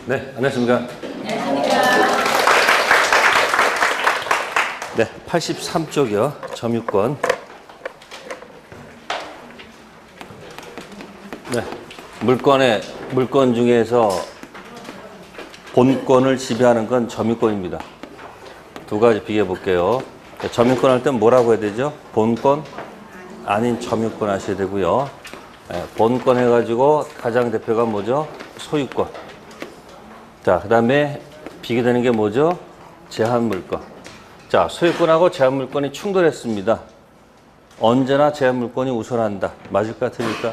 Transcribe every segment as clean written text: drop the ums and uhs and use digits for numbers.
네, 안녕하십니까. 네, 83쪽이요. 점유권. 네, 물건 중에서 본권을 지배하는 건 점유권입니다. 두 가지 비교해 볼게요. 점유권 할 땐 뭐라고 해야 되죠? 본권 아닌 점유권 하셔야 되고요. 네, 본권 해가지고 가장 대표가 뭐죠? 소유권. 자, 그 다음에 비교되는 게 뭐죠? 제한물권. 자, 소유권하고 제한물권이 충돌했습니다. 언제나 제한물권이 우선한다. 맞을까 틀릴까?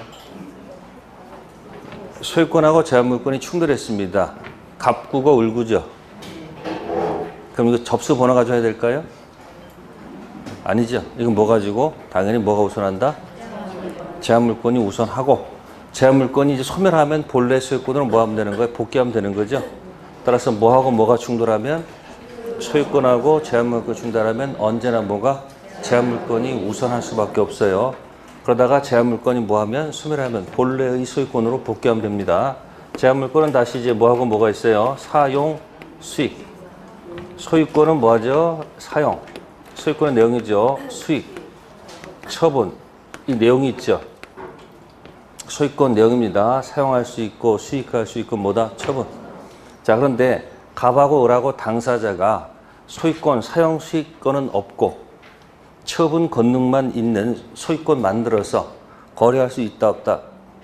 소유권하고 제한물권이 충돌했습니다. 갑구고 을구죠. 그럼 이거 접수 번호 가져야 될까요? 아니죠. 이건 뭐 가지고? 당연히 뭐가 우선한다? 제한물권이 우선하고, 제한물권이 이제 소멸하면 본래 소유권으로 뭐 하면 되는 거예요? 복귀하면 되는 거죠. 따라서 뭐하고 뭐가 충돌하면? 소유권하고 제한물권이 충돌하면 언제나 뭐가? 제한물권이 우선할 수밖에 없어요. 그러다가 제한물권이 뭐하면? 소멸하면 본래의 소유권으로 복귀하면 됩니다. 제한물권은 다시 이제 뭐하고 뭐가 있어요? 사용, 수익. 소유권은 뭐하죠? 사용. 소유권의 내용이죠. 수익, 처분. 이 내용이 있죠. 소유권 내용입니다. 사용할 수 있고 수익할 수 있고 뭐다? 처분. 자, 그런데 갑하고 을하고 당사자가 소유권, 사용 수익권은 없고 처분 권능만 있는 소유권 만들어서 거래할 수 있다 없다?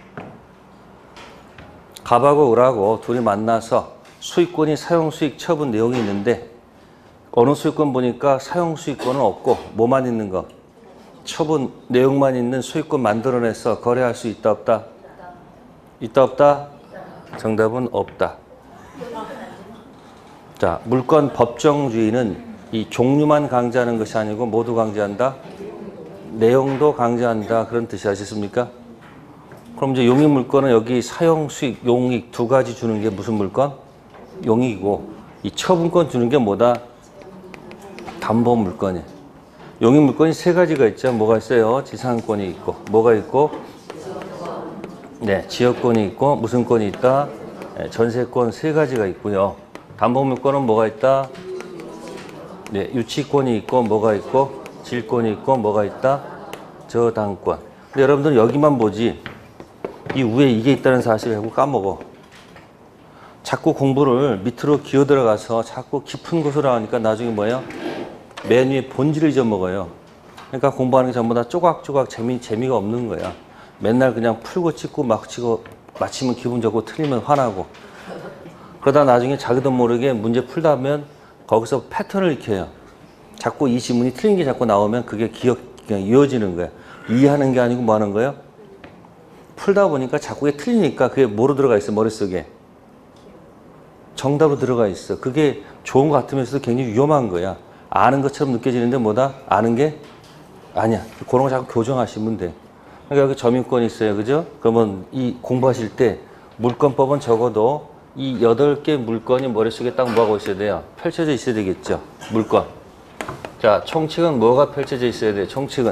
갑하고 을하고 둘이 만나서 소유권이 사용 수익 처분 내용이 있는데 어느 소유권 보니까 사용 수익권은 없고 뭐만 있는 거? 처분 내용만 있는 소유권 만들어내서 거래할 수 있다 없다? 있다 없다? 정답은 없다. 자, 물권 법정주의는 이 종류만 강조하는 것이 아니고 모두 강조한다? 내용도 강조한다. 그런 뜻이 아시겠습니까? 그럼 이제 용익물권은 여기 사용, 수익, 용익 두 가지 주는 게 무슨 물권? 용익이고, 이 처분권 주는 게 뭐다? 담보물권이에요. 용익물권이 세 가지가 있죠. 뭐가 있어요? 지상권이 있고, 뭐가 있고? 네, 지역권이 있고, 무슨 권이 있다? 네, 전세권 세 가지가 있고요. 담보물권은 뭐가 있다? 네, 유치권이 있고, 뭐가 있고? 질권이 있고, 뭐가 있다? 저당권. 근데 여러분들은 여기만 보지, 이 위에 이게 있다는 사실을 자꾸 까먹어. 자꾸 공부를 밑으로 기어 들어가서 자꾸 깊은 곳으로 하니까 나중에 뭐예요? 맨 위에 본질을 잊어먹어요. 그러니까 공부하는 게 전부 다 쪼각쪼각 재미가 없는 거야. 맨날 그냥 풀고 찍고 막 치고 맞히면 기분 좋고 틀리면 화나고. 그러다 나중에 자기도 모르게 문제 풀다 보면 거기서 패턴을 익혀요. 자꾸 이 지문이 틀린 게 자꾸 나오면 그게 그냥 이어지는 거야. 이해하는 게 아니고 뭐 하는 거예요? 풀다 보니까 자꾸 그게 틀리니까 그게 뭐로 들어가 있어, 머릿속에? 정답으로 들어가 있어. 그게 좋은 것 같으면서도 굉장히 위험한 거야. 아는 것처럼 느껴지는데 뭐다? 아는 게 아니야. 그런 거 자꾸 교정하시면 돼. 그러니까 여기 점유권이 있어요. 그죠? 그러면 이 공부하실 때 물권법은 적어도 이 8개 물건이 머릿속에 딱 뭐하고 있어야 돼요? 펼쳐져 있어야 되겠죠. 물건. 자, 총칙은 뭐가 펼쳐져 있어야 돼요? 총칙은.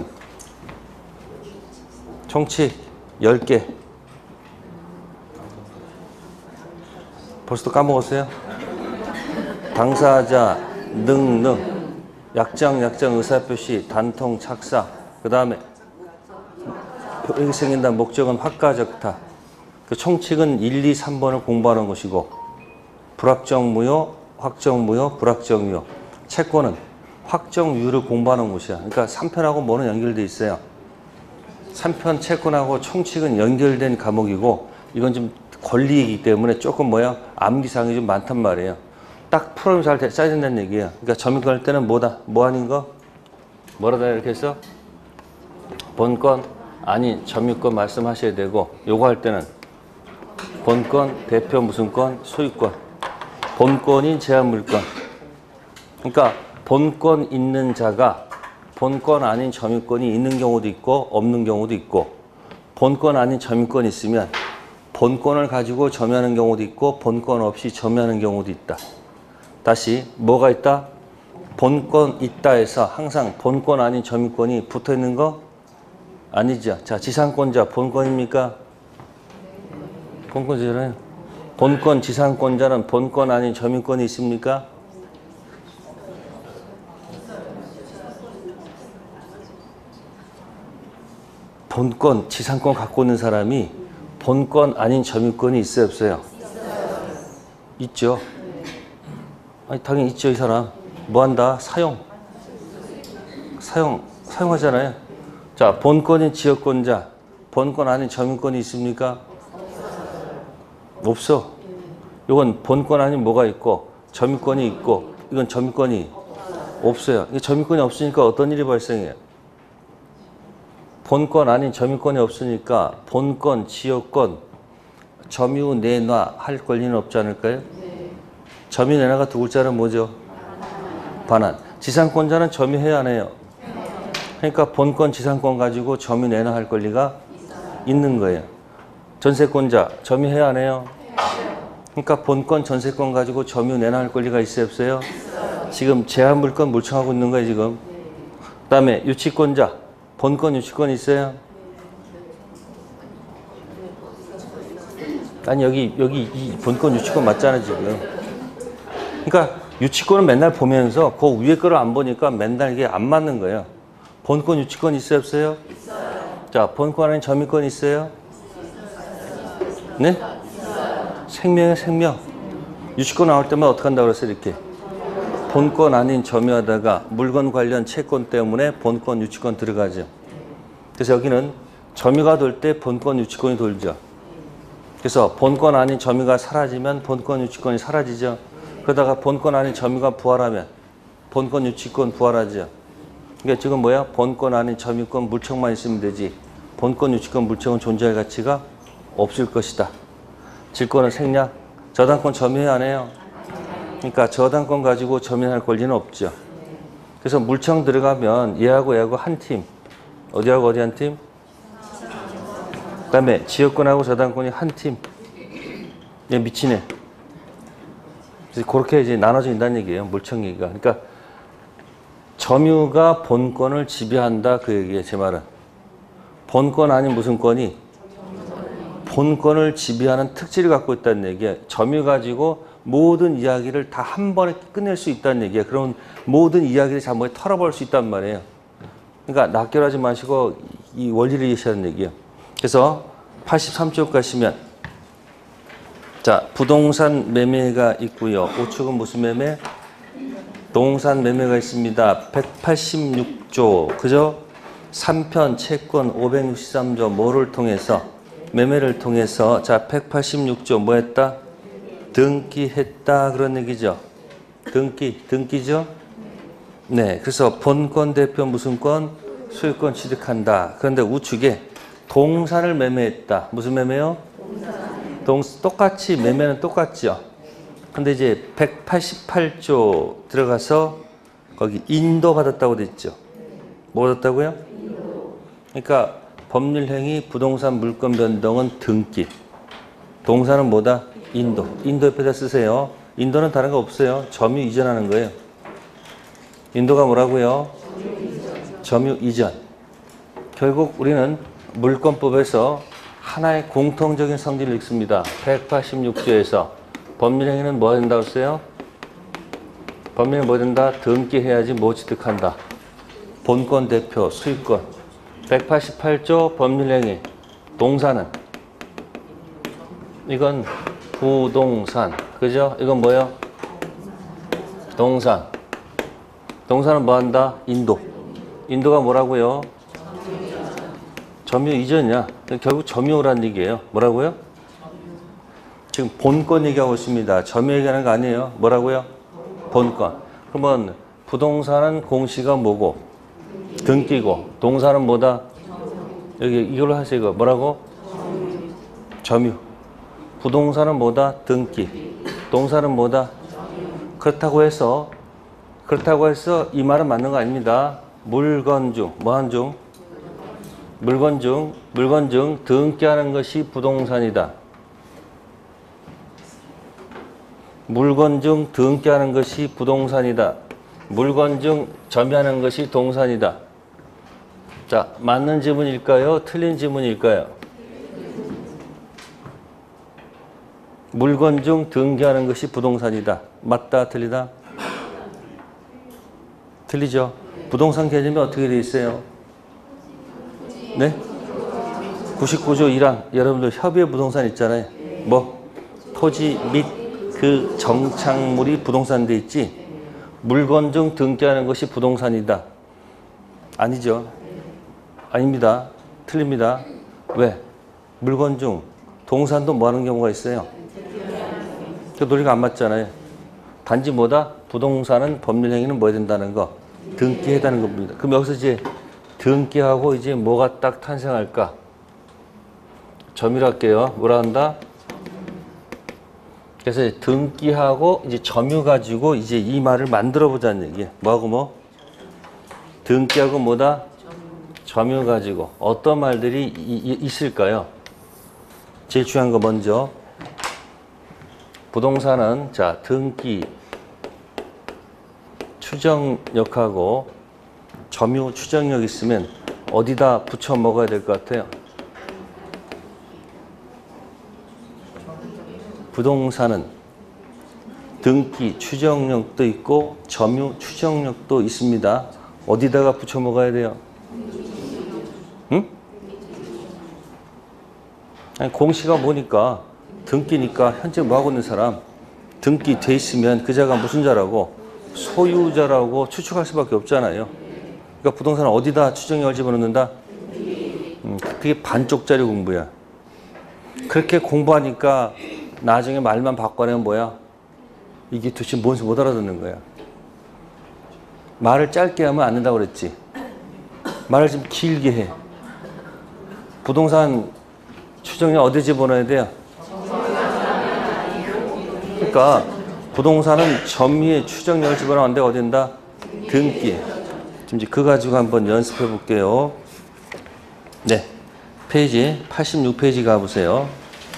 총칙 10개. 벌써 까먹었어요? 당사자, 능능, 약정, 의사표시, 단통, 착사. 그 다음에 이렇게 생긴다. 목적은 확가적타. 그 총칙은 1, 2, 3번을 공부하는 것이고 불확정무효, 확정무효, 불확정무효. 채권은 확정유효를 공부하는 것이야. 그러니까 3편하고 뭐는 연결돼 있어요. 3편 채권하고 총칙은 연결된 과목이고 이건 좀 권리이기 때문에 조금 뭐야? 암기사항이 좀 많단 말이에요. 딱 풀어면 잘 짜야 된다는 얘기예요. 그러니까 점유권 할 때는 뭐다? 뭐 아닌 거? 뭐라다 이렇게 해서? 본권 아닌 점유권 말씀하셔야 되고 요거 할 때는 본권, 대표 무슨 권? 소유권. 본권인 제한물권. 그러니까 본권 있는 자가 본권 아닌 점유권이 있는 경우도 있고 없는 경우도 있고 본권 아닌 점유권이 있으면 본권을 가지고 점유하는 경우도 있고 본권 없이 점유하는 경우도 있다. 다시 뭐가 있다? 본권 있다 해서 항상 본권 아닌 점유권이 붙어 있는 거 아니죠. 자, 지상권자 본권입니까? 본권이잖아요. 본권 지상권자는 본권 아닌 점유권이 있습니까? 본권 지상권 갖고 있는 사람이 본권 아닌 점유권이 있어요, 없어요? 있죠. 아니, 당연히 있죠. 이 사람 뭐 한다? 사용하잖아요. 자, 본권인 지역권자, 본권 아닌 점유권이 있습니까? 없어. 이건 본권 아닌 뭐가 있고 점유권이 있고, 이건 점유권이 없어요. 이 점유권이 없으니까 어떤 일이 발생해요? 본권 아닌 점유권이 없으니까 본권, 지역권, 점유 내놔 할 권리는 없지 않을까요? 점유 내놔가 두 글자는 뭐죠? 반환. 지상권자는 점유해야 안 해요? 그러니까 본권 지상권 가지고 점유 내놔 할 권리가 있는 거예요. 전세권자 점유해야 안 해요? 그러니까 본권 전세권 가지고 점유 내놔 할 권리가 있어요, 없어요? 지금 제한 물권 물청하고 있는 거예요, 지금. 그다음에 유치권자 본권 유치권 있어요? 아니, 여기 이 본권 유치권 맞잖아, 지금. 그러니까 유치권은 맨날 보면서 그 위에 거를 안 보니까 맨날 이게 안 맞는 거예요. 본권 유치권 있어요, 없어요? 있어요. 자, 본권 아닌 점유권 있어요? 네? 생명이에요, 생명. 유치권 나올 때마다 어떻게 한다고 그랬어요, 이렇게? 본권 아닌 점유하다가 물건 관련 채권 때문에 본권 유치권 들어가죠. 그래서 여기는 점유가 돌 때 본권 유치권이 돌죠. 그래서 본권 아닌 점유가 사라지면 본권 유치권이 사라지죠. 그러다가 본권 아닌 점유가 부활하면 본권 유치권 부활하죠. 그러니까 지금 뭐야? 본권 아닌 점유권 물청만 있으면 되지. 본권 유치권 물청은 존재할 가치가 없을 것이다. 질권은 생략. 저당권 점유해야 안 해요? 그러니까 저당권 가지고 점유할 권리는 없죠. 그래서 물청 들어가면 얘하고 얘하고 한 팀. 어디하고 어디 한 팀? 그 다음에 지역권하고 저당권이 한 팀. 얘 미치네. 그래서 그렇게 이제 나눠진다는 얘기예요. 물청 얘기가. 그러니까 점유가 본권을 지배한다, 그 얘기예요. 제 말은. 본권 아닌 무슨 권이? 본권을 지배하는 특질을 갖고 있다는 얘기예요. 점유 가지고 모든 이야기를 다 한 번에 끝낼 수 있다는 얘기예요. 그런 모든 이야기를 한번에 털어버릴 수 있단 말이에요. 그러니까 낚여하지 마시고 이 원리를 이해하는 얘기예요. 그래서 83쪽 가시면, 자, 부동산 매매가 있고요. 우측은 무슨 매매? 동산 매매가 있습니다. 186조, 그죠? 3편 채권 563조 뭐를 통해서? 매매를 통해서. 자, 186조 뭐 했다? 등기했다, 그런 얘기죠. 등기죠? 네, 그래서 본권 대표 무슨 권? 소유권 취득한다. 그런데 우측에 동산을 매매했다. 무슨 매매요? 똑같이 매매는 똑같죠. 근데 이제 188조 들어가서 거기 인도 받았다고 돼 있죠. 뭐 받았다고요? 그러니까 법률행위 부동산 물권 변동은 등기. 동산은 뭐다? 인도. 인도 옆에다 쓰세요. 인도는 다른 거 없어요. 점유 이전하는 거예요. 인도가 뭐라고요? 점유 이전. 결국 우리는 물권법에서 하나의 공통적인 성질을 읽습니다. 186조에서 법률행위는 뭐 된다고 했어요? 법률행위 뭐 된다? 등기해야지 뭐 취득한다? 본권 대표 소유권. 188조 법률행위. 동산은 이건 부동산. 그죠? 이건 뭐예요? 동산. 동산은 뭐 한다? 인도. 인도가 뭐라고요? 점유 이전이야. 결국 점유라는 얘기예요. 뭐라고요? 지금 본권 얘기하고 있습니다. 점유 얘기하는 거 아니에요. 뭐라고요? 본권. 그러면 부동산은 공시가 뭐고? 등기고. 동산은 뭐다? 여기 이걸로 하세요. 이거. 뭐라고? 점유. 부동산은 뭐다? 등기. 동산은 뭐다? 그렇다고 해서 이 말은 맞는 거 아닙니다. 물건 중, 뭐한 중? 물건 중 등기하는 것이 부동산이다. 물건 중 등기하는 것이 부동산이다. 물건 중 점유하는 것이 동산이다. 자, 맞는 지문일까요? 틀린 지문일까요? 물건 중 등기하는 것이 부동산이다. 맞다, 틀리다? 틀리죠? 부동산 개념이 어떻게 되어 있어요? 네? 99조 1항. 여러분들 협의의 부동산 있잖아요. 뭐? 토지 및 그 정착물이 부동산 돼 있지? 물건 중 등기하는 것이 부동산이다. 아니죠? 아닙니다. 틀립니다. 왜? 물건 중 동산도 뭐 하는 경우가 있어요? 그 논리가 안 맞잖아요. 단지 뭐다? 부동산은 법률 행위는 뭐 해야 된다는 거? 등기해야 되는 겁니다. 그럼 여기서 이제 등기하고 이제 뭐가 딱 탄생할까? 점유를 할게요. 뭐라 한다? 그래서 등기하고 이제 점유 가지고 이제 이 말을 만들어 보자는 얘기예요. 뭐하고 뭐? 등기하고 뭐다? 점유 가지고 어떤 말들이 있을까요? 제일 중요한 거 먼저. 부동산은 자, 등기, 추정력하고 점유 추정력 있으면 어디다 붙여 먹어야 될 것 같아요? 부동산은 등기 추정력도 있고 점유 추정력도 있습니다. 어디다가 붙여 먹어야 돼요? 응? 아니, 공시가 뭐니까 등기니까 현재 뭐 하고 있는 사람 등기 돼 있으면 그 자가 무슨 자라고 소유자라고 추측할 수밖에 없잖아요. 그러니까 부동산은 어디다 추정력을 집어넣는다? 그게 반쪽짜리 공부야. 그렇게 공부하니까 나중에 말만 바꿔내면 뭐야? 이게 도대체 뭔지 못 알아듣는 거야. 말을 짧게 하면 안 된다고 그랬지. 말을 좀 길게 해. 부동산 추정력 어디 집어넣어야 돼요? 그러니까 부동산은 점유의 추정력을 집어넣는데 어딘다? 등기. 지금 이제 그거 가지고 한번 연습해 볼게요. 네, 페이지 86페이지 가보세요.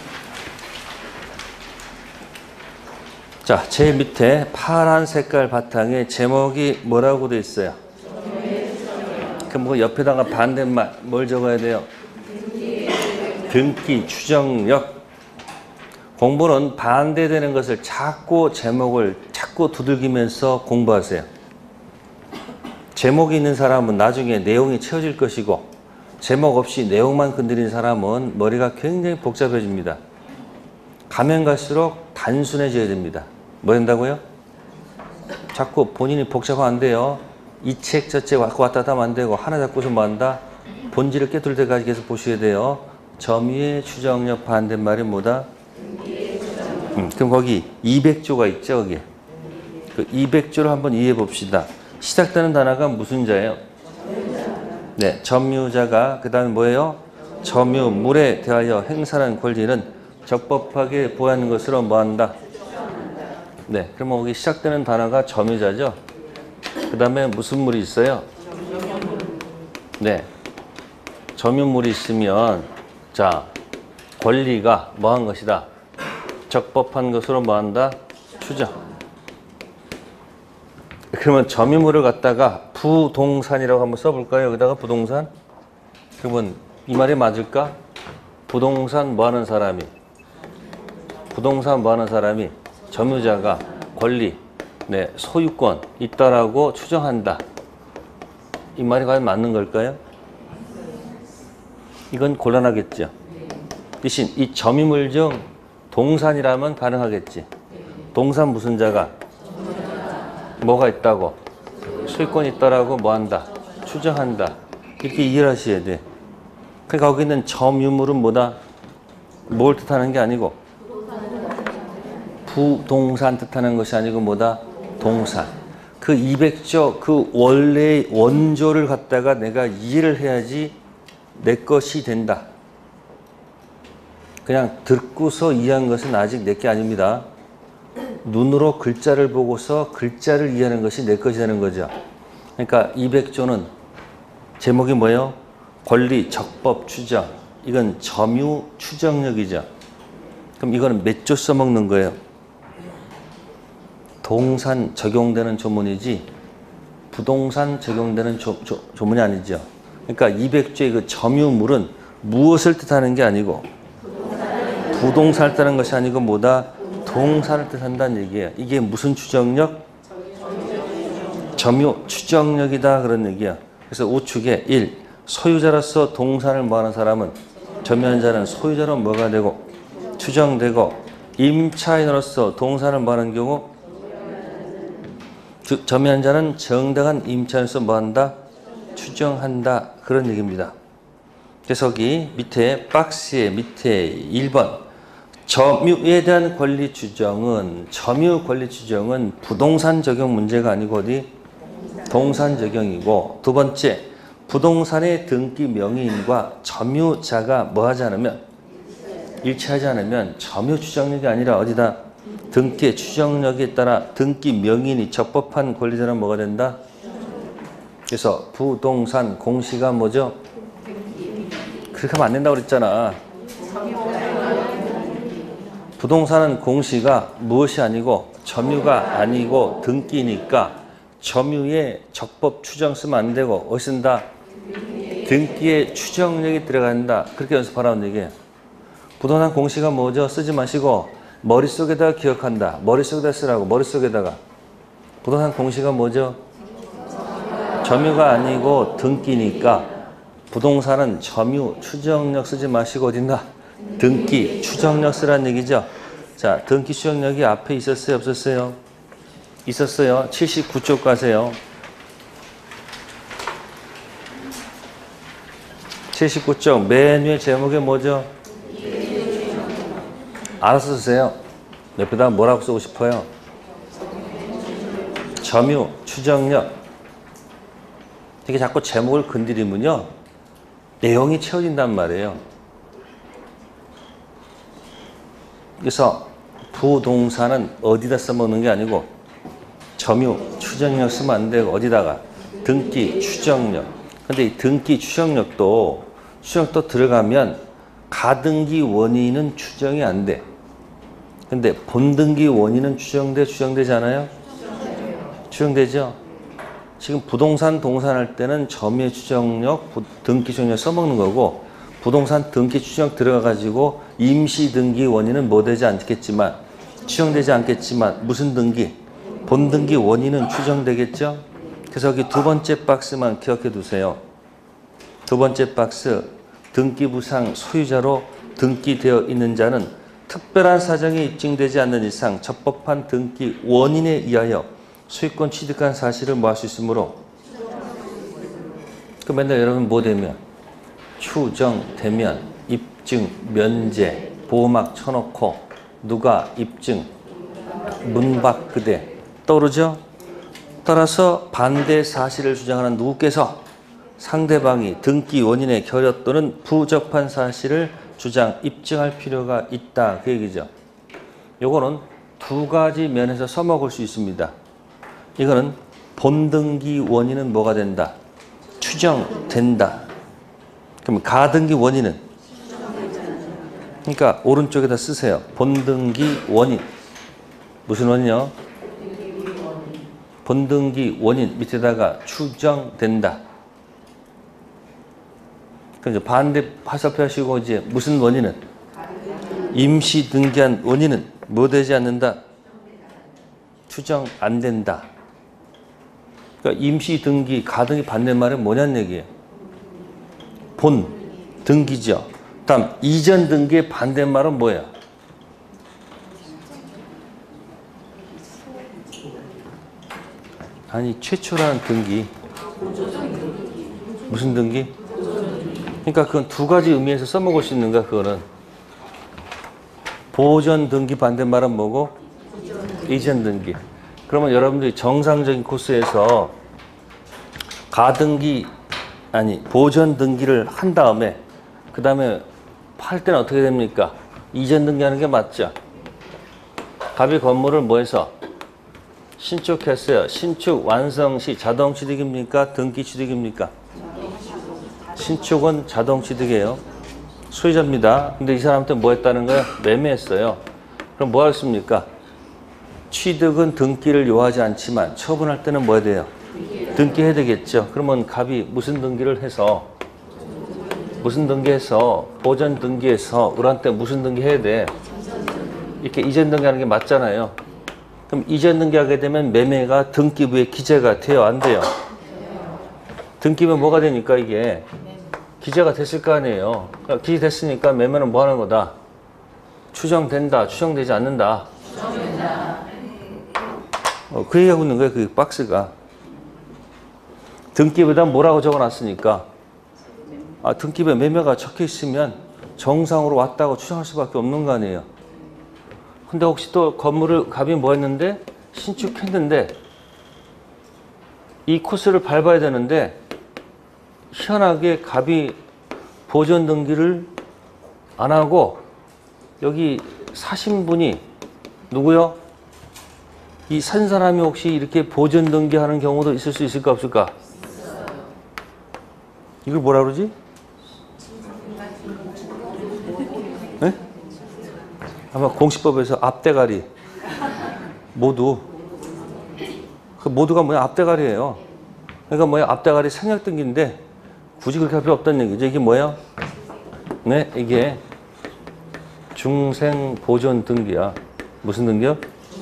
자, 제일 밑에 파란 색깔 바탕에 제목이 뭐라고 돼 있어요? 그럼 뭐 옆에다가 반대말 뭘 적어야 돼요? 등기, 추정력. 공부는 반대되는 것을 자꾸 제목을 자꾸 두들기면서 공부하세요. 제목이 있는 사람은 나중에 내용이 채워질 것이고 제목 없이 내용만 건드린 사람은 머리가 굉장히 복잡해집니다. 가면 갈수록 단순해져야 됩니다. 뭐 된다고요? 자꾸 본인이 복잡하면 안 돼요. 이 책 저 책 왔다 갔다 하면 안 되고 하나 잡고서 뭐 한다? 본질을 깨뚫을 때까지 계속 보셔야 돼요. 점유의 추정력 반대말이 뭐다? 그럼 거기 200조가 있죠, 거기. 그 200조를 한번 이해해 봅시다. 시작되는 단어가 무슨 자예요? 네, 점유자가 그 다음에 뭐예요? 점유물에 대하여 행사하는 권리는 적법하게 보호하는 것으로 뭐 한다? 네, 그러면 거기 시작되는 단어가 점유자죠. 그 다음에 무슨 물이 있어요? 네, 점유물이 있으면 자, 권리가 뭐 한 것이다? 적법한 것으로 뭐 한다? 추정. 그러면 점유물을 갖다가 부동산이라고 한번 써볼까요? 여기다가 부동산? 그러면 이 말이 맞을까? 부동산 뭐 하는 사람이? 부동산 뭐 하는 사람이? 점유자가 권리, 네, 소유권 있다라고 추정한다. 이 말이 과연 맞는 걸까요? 이건 곤란하겠죠. 대신 이 점유물 중 동산이라면 가능하겠지. 동산 무슨 자가? 뭐가 있다고? 소유권이 있다라고 뭐 한다? 추정한다. 이렇게 이해를 하셔야 돼. 그러니까 거기 있는 점유물은 뭐다? 뭘 뜻하는 게 아니고 부동산 뜻하는 것이 아니고 뭐다? 동산. 그 200조 그 원래의 원조를 갖다가 내가 이해를 해야지 내 것이 된다. 그냥 듣고서 이해한 것은 아직 내 게 아닙니다. 눈으로 글자를 보고서 글자를 이해하는 것이 내 것이 되는 거죠. 그러니까 200조는 제목이 뭐예요? 권리, 적법, 추정. 이건 점유, 추정력이죠. 그럼 이거는 몇 조 써먹는 거예요? 동산 적용되는 조문이지 부동산 적용되는 조문이 아니죠. 그러니까 200조의 그 점유물은 무엇을 뜻하는 게 아니고 부동산을 뜻하는 것이 아니고 뭐다? 동사를 뜻한다는 얘기예요. 이게 무슨 추정력? 점유 추정력이다 그런 얘기야. 그래서 우측에 1. 소유자로서 동산을 뭐하는 사람은 점유한 자는 소유자로 뭐가 되고 추정되고 임차인으로서 동산을 뭐하는 경우 점유한 자는 정당한 임차인으로서 뭐한다? 추정한다 그런 얘기입니다. 그래서 여기 밑에 박스의 밑에 1번 점유에 대한 권리 추정은 점유 권리 추정은 부동산 적용 문제가 아니고 어디? 동산 적용이고 두 번째 부동산의 등기 명의인과 점유자가 뭐하지 않으면 일치하지 않으면 점유 추정력이 아니라 어디다? 등기의 추정력에 따라 등기 명의인이 적법한 권리자는 뭐가 된다? 그래서 부동산 공시가 뭐죠? 그렇게 하면 안 된다고 그랬잖아. 부동산은 공시가 무엇이 아니고 점유가 아니고 등기니까 점유에 적법 추정 쓰면 안 되고 어디 쓴다? 등기에 추정력이 들어간다. 그렇게 연습하라는 얘기예요. 부동산 공시가 뭐죠? 쓰지 마시고 머릿속에다가 기억한다. 머릿속에다 쓰라고. 머릿속에다가. 부동산 공시가 뭐죠? 점유가 아니고 등기니까 부동산은 점유 추정력 쓰지 마시고 어딘가? 등기 추정력 쓰라는 얘기죠. 자, 등기 추정력이 앞에 있었어요? 없었어요? 있었어요. 79쪽 가세요. 79쪽 맨 위에 제목이 뭐죠? 알아서 쓰세요. 옆에다 뭐라고 쓰고 싶어요? 점유 추정력. 이게 자꾸 제목을 건드리면요 내용이 채워진단 말이에요. 그래서 부동산은 어디다 써먹는 게 아니고 점유 추정력 쓰면 안 되고 어디다가 등기 추정력. 근데 이 등기 추정력도 들어가면 가등기 원인은 추정이 안 돼. 근데 본등기 원인은 추정되지 않아요? 추정되죠? 지금 부동산 동산할 때는 점유의 추정력, 등기 추정력 써먹는 거고 부동산 등기 추정력 들어가가지고 임시 등기 원인은 뭐 되지 않겠지만 추정되지 않겠지만 무슨 등기? 본등기 원인은 추정되겠죠? 그래서 여기 두 번째 박스만 기억해 두세요. 두 번째 박스 등기부상 소유자로 등기되어 있는 자는 특별한 사정이 입증되지 않는 이상 적법한 등기 원인에 의하여 소유권 취득한 사실을 뭐 할 수 있으므로 그 맨날 여러분 뭐 되면 추정되면 입증 면제 보호막 쳐놓고 누가 입증 문박 그대 떠오르죠? 따라서 반대 사실을 주장하는 누구께서 상대방이 등기 원인의 결여 또는 부적합한 사실을 주장 입증할 필요가 있다 그 얘기죠. 요거는 두 가지 면에서 써먹을 수 있습니다. 이거는 본등기 원인은 뭐가 된다? 추정된다. 그럼 가등기 원인은? 그러니까 오른쪽에다 쓰세요. 본등기 원인. 무슨 원인이요? 본등기 원인 밑에다가 추정된다. 그럼 이제 반대 화살표 하시고 이제 무슨 원인은? 임시 등기한 원인은 뭐 되지 않는다? 추정 안 된다. 그러니까 임시 등기, 가등기 반대말은 뭐냐는 얘기예요. 본 등기죠. 다음 이전 등기의 반대말은 뭐예요? 아니 최초라는 등기. 무슨 등기? 그러니까 그건 두 가지 의미에서 써먹을 수 있는가 그거는. 보전 등기 반대말은 뭐고? 이전 등기. 그러면 여러분들이 정상적인 코스에서 가등기 아니 보전 등기를 한 다음에 그 다음에 팔 때는 어떻게 됩니까? 이전 등기하는 게 맞죠? 갑이 건물을 뭐 해서? 신축했어요. 신축 완성 시 자동 취득입니까? 등기 취득입니까? 신축은 자동 취득이에요. 소유자입니다. 근데 이 사람한테 뭐 했다는 거예요? 매매했어요. 그럼 뭐 하겠습니까? 취득은 등기를 요하지 않지만 처분할 때는 뭐 해야 돼요? 등기해야 되겠죠. 그러면 갑이 무슨 등기를 해서 무슨 등기해서 보전 등기해서 을한 때 무슨 등기 해야 돼? 이렇게 이전 등기하는 게 맞잖아요. 그럼 이전 등기하게 되면 매매가 등기부에 기재가 돼요, 안 돼요? 등기부에 뭐가 되니까 이게 기재가 됐을 거 아니에요. 그러니까 기재됐으니까 매매는 뭐 하는 거다? 추정된다, 추정되지 않는다. 그 얘기하고 있는 거예요, 그 박스가. 등기부에다 뭐라고 적어놨으니까 등기부에 매매가 적혀 있으면 정상으로 왔다고 추정할 수밖에 없는 거 아니에요. 근데 혹시 또 건물을 갑이 뭐 했는데 신축했는데 이 코스를 밟아야 되는데 희한하게 갑이 보전 등기를 안 하고 여기 사신 분이 누구요? 이 산 사람이 혹시 이렇게 보전 등기하는 경우도 있을 수 있을까 없을까? 이걸 뭐라 그러지? 네? 아마 공시법에서 앞대가리 모두 그 모두가 뭐야? 앞대가리예요. 그러니까 뭐야? 앞대가리 생략 등기인데 굳이 그렇게 할 필요 없다는 얘기죠. 이게 뭐야? 네, 이게 중생 보존 등기야. 무슨 등기요?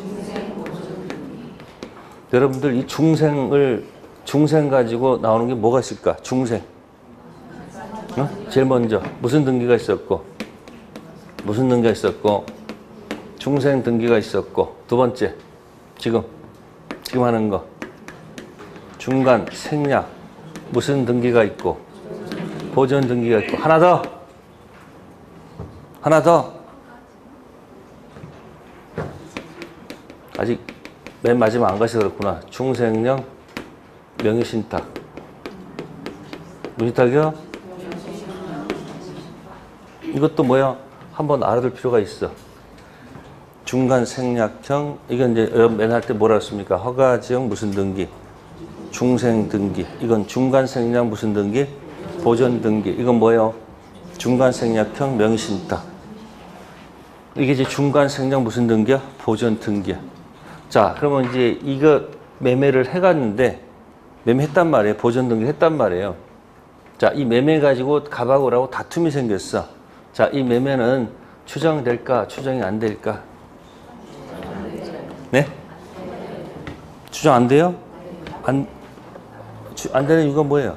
여러분들 이 중생 가지고 나오는 게 뭐가 있을까? 중생. 제일 먼저 무슨 등기가 있었고, 무슨 등기가 있었고, 중생 등기가 있었고, 두 번째 지금 하는 거 중간 생략 무슨 등기가 있고, 보존 등기가 있고, 하나 더 아직 맨 마지막 안 가서 그렇구나. 중생령 명의신탁. 무신탁이요? 이것도 뭐야? 한번 알아둘 필요가 있어. 중간 생략형, 이건 이제 맨 할 때 뭐라 했습니까? 허가지역 무슨 등기, 중생 등기. 이건 중간 생략 무슨 등기, 보전 등기. 이건 뭐예요? 중간 생략형 명의신탁. 이게 이제 중간 생략 무슨 등기야? 보전 등기야. 자, 그러면 이제 이거 매매를 해갔는데, 매매했단 말이에요. 보전 등기를 했단 말이에요. 자, 이 매매 가지고 갑하고 을하고 다툼이 생겼어. 자, 이 매매는 추정될까, 추정이 안 될까? 네? 추정 안 돼요? 안 되는 이유가 뭐예요?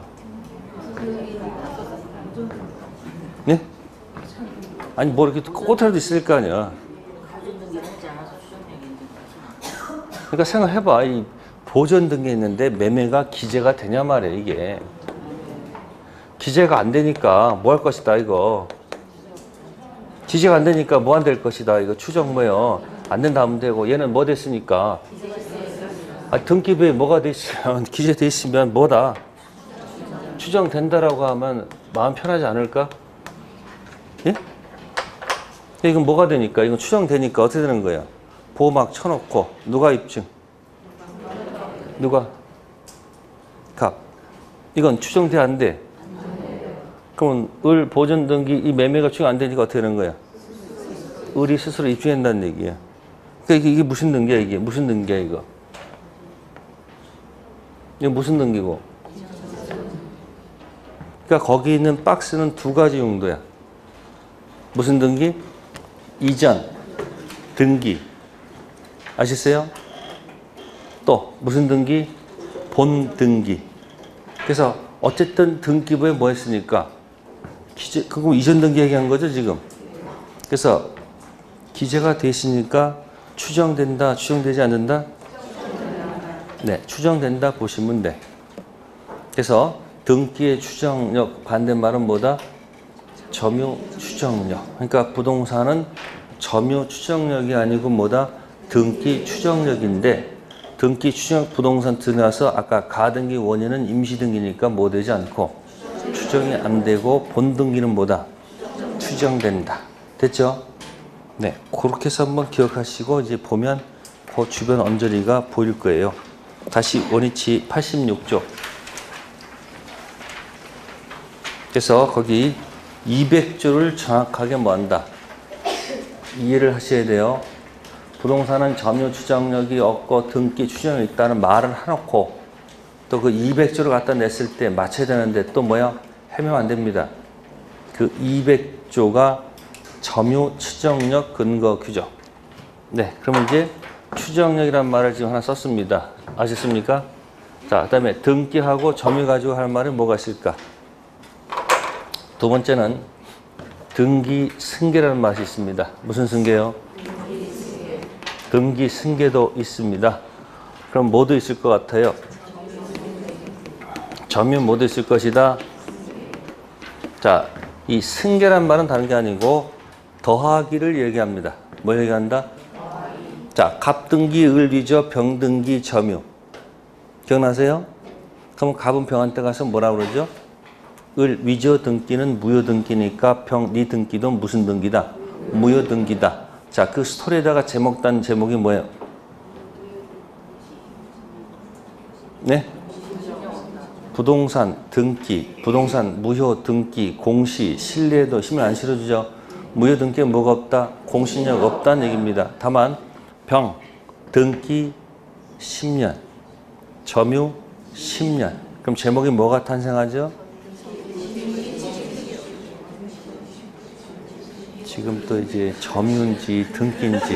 네? 아니, 뭐 이렇게 꼬투리도 있을 거 아니야. 그러니까 생각해봐. 이 보전 등기 있는데 매매가 기재가 되냐 말이야, 이게. 기재가 안 되니까 뭐 할 것이다, 이거. 기재가 안 되니까 뭐 안 될 것이다, 이거. 추정 뭐요? 안 된다 하면 되고, 얘는 뭐 됐으니까. 등기부에 뭐가 돼 있으면, 기재돼 있으면 뭐다? 추정된다라고 하면 마음 편하지 않을까? 예? 이건 뭐가 되니까? 이건 추정되니까 어떻게 되는 거야? 보호막 쳐놓고 누가 입증? 누가? 갑. 이건 추정돼 안 돼? 그러면 을 보전 등기 이 매매가 추정 안 되니까 어떻게 되는 거야? 을이 스스로 입증한다는 얘기야. 그러니까 이게 무슨 등기야, 이게? 무슨 등기야, 이거? 이거 무슨 등기고? 그러니까 거기 있는 박스는 두 가지 용도야. 무슨 등기? 이전 등기. 아시겠어요? 또 무슨 등기? 본 등기. 그래서 어쨌든 등기부에 뭐 했으니까 기재, 그거 이전 등기 얘기한 거죠, 지금. 그래서 기재가 되시니까 추정된다, 추정되지 않는다? 네, 추정된다 보시면 돼. 그래서 등기의 추정력, 반대말은 뭐다? 점유 추정력. 그러니까 부동산은 점유 추정력이 아니고 뭐다? 등기 추정력인데, 등기 추정 부동산 들어가서 아까 가등기 원인은 임시등기니까 뭐 되지 않고 추정이 안 되고, 본등기는 뭐다? 추정된다. 됐죠? 네, 그렇게 해서 한번 기억하시고 이제 보면 그 주변 언저리가 보일 거예요. 다시 원위치 86조. 그래서 거기 200조를 정확하게 뭐 한다? 이해를 하셔야 돼요. 부동산은 점유 추정력이 없고 등기 추정이 있다는 말을 해놓고 또 그 200조를 갖다 냈을 때 맞춰야 되는데 또 뭐야? 해면 안 됩니다. 그 200조가 점유 추정력 근거 규정. 네, 그러면 이제 추정력이란 말을 지금 하나 썼습니다. 아셨습니까? 자, 그 다음에 등기하고 점유 가지고 할 말은 뭐가 있을까? 두 번째는 등기 승계라는 맛이 있습니다. 무슨 승계요? 등기 승계도 있습니다. 그럼 뭐도 있을 것 같아요? 점유 뭐도 있을 것이다. 자, 이 승계란 말은 다른 게 아니고 더하기를 얘기합니다. 뭐 얘기한다? 자, 갑등기, 을위조, 병등기, 점유. 기억나세요? 그럼 갑은 병한테 가서 뭐라 그러죠? 을, 위조 등기는 무효 등기니까 병, 네 등기도 무슨 등기다? 무효 등기다. 자, 그 스토리에다가 제목 단 제목이 뭐예요? 네? 부동산 등기, 부동산 무효 등기, 공시, 신뢰도 힘을 안 실어주죠. 무효 등기에 뭐가 없다? 공신력 없다는 얘기입니다. 다만 병, 등기 10년, 점유 10년. 그럼 제목이 뭐가 탄생하죠? 지금 또 이제 점유인지 등기인지.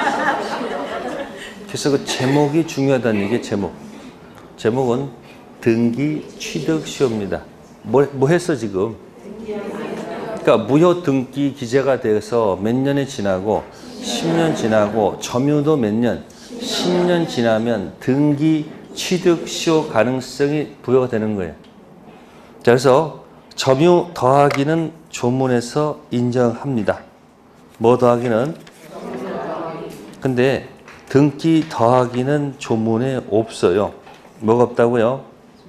그래서 그 제목이 중요하다는 얘기예요. 제목. 제목은 등기 취득시효입니다. 뭐 했어 지금? 그러니까 무효 등기 기재가 돼서 몇 년이 지나고 10년 지나고 점유도 몇 년? 10년 지나면 등기 취득시효 가능성이 부여가 되는 거예요. 자, 그래서 점유 더하기는 조문에서 인정합니다. 뭐 더하기는? 근데 등기 더하기는 조문에 없어요. 뭐가 없다고요?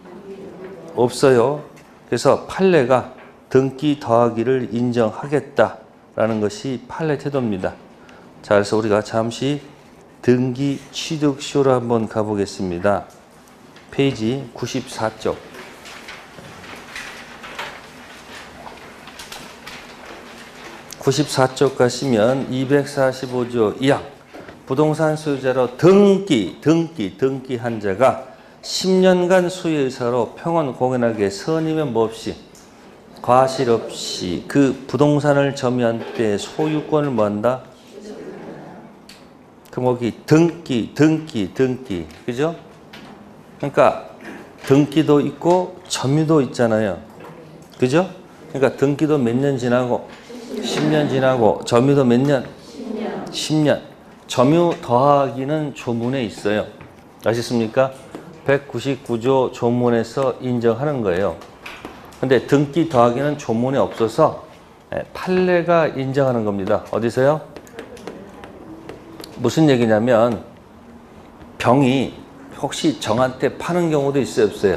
없어요. 그래서 판례가 등기 더하기를 인정하겠다라는 것이 판례 태도입니다. 자, 그래서 우리가 잠시 등기 취득시효로 한번 가보겠습니다. 페이지 94쪽. 94쪽 가시면 245조 2항 부동산 소유자로 등기한 자가 10년간 소유의사로 평온 공연하게 선이면 뭐 없이 과실 없이 그 부동산을 점유한 때 소유권을 뭐 한다? 그럼 여기 등기 그죠? 그러니까 등기도 있고 점유도 있잖아요. 그죠? 그러니까 등기도 몇 년 지나고 10년 지나고 점유도 몇 년? 10년. 점유 더하기는 조문에 있어요. 아시겠습니까? 199조 조문에서 인정하는 거예요. 근데 등기 더하기는 조문에 없어서 판례가 인정하는 겁니다. 어디서요? 무슨 얘기냐면 병이 혹시 정한테 파는 경우도 있어요, 없어요?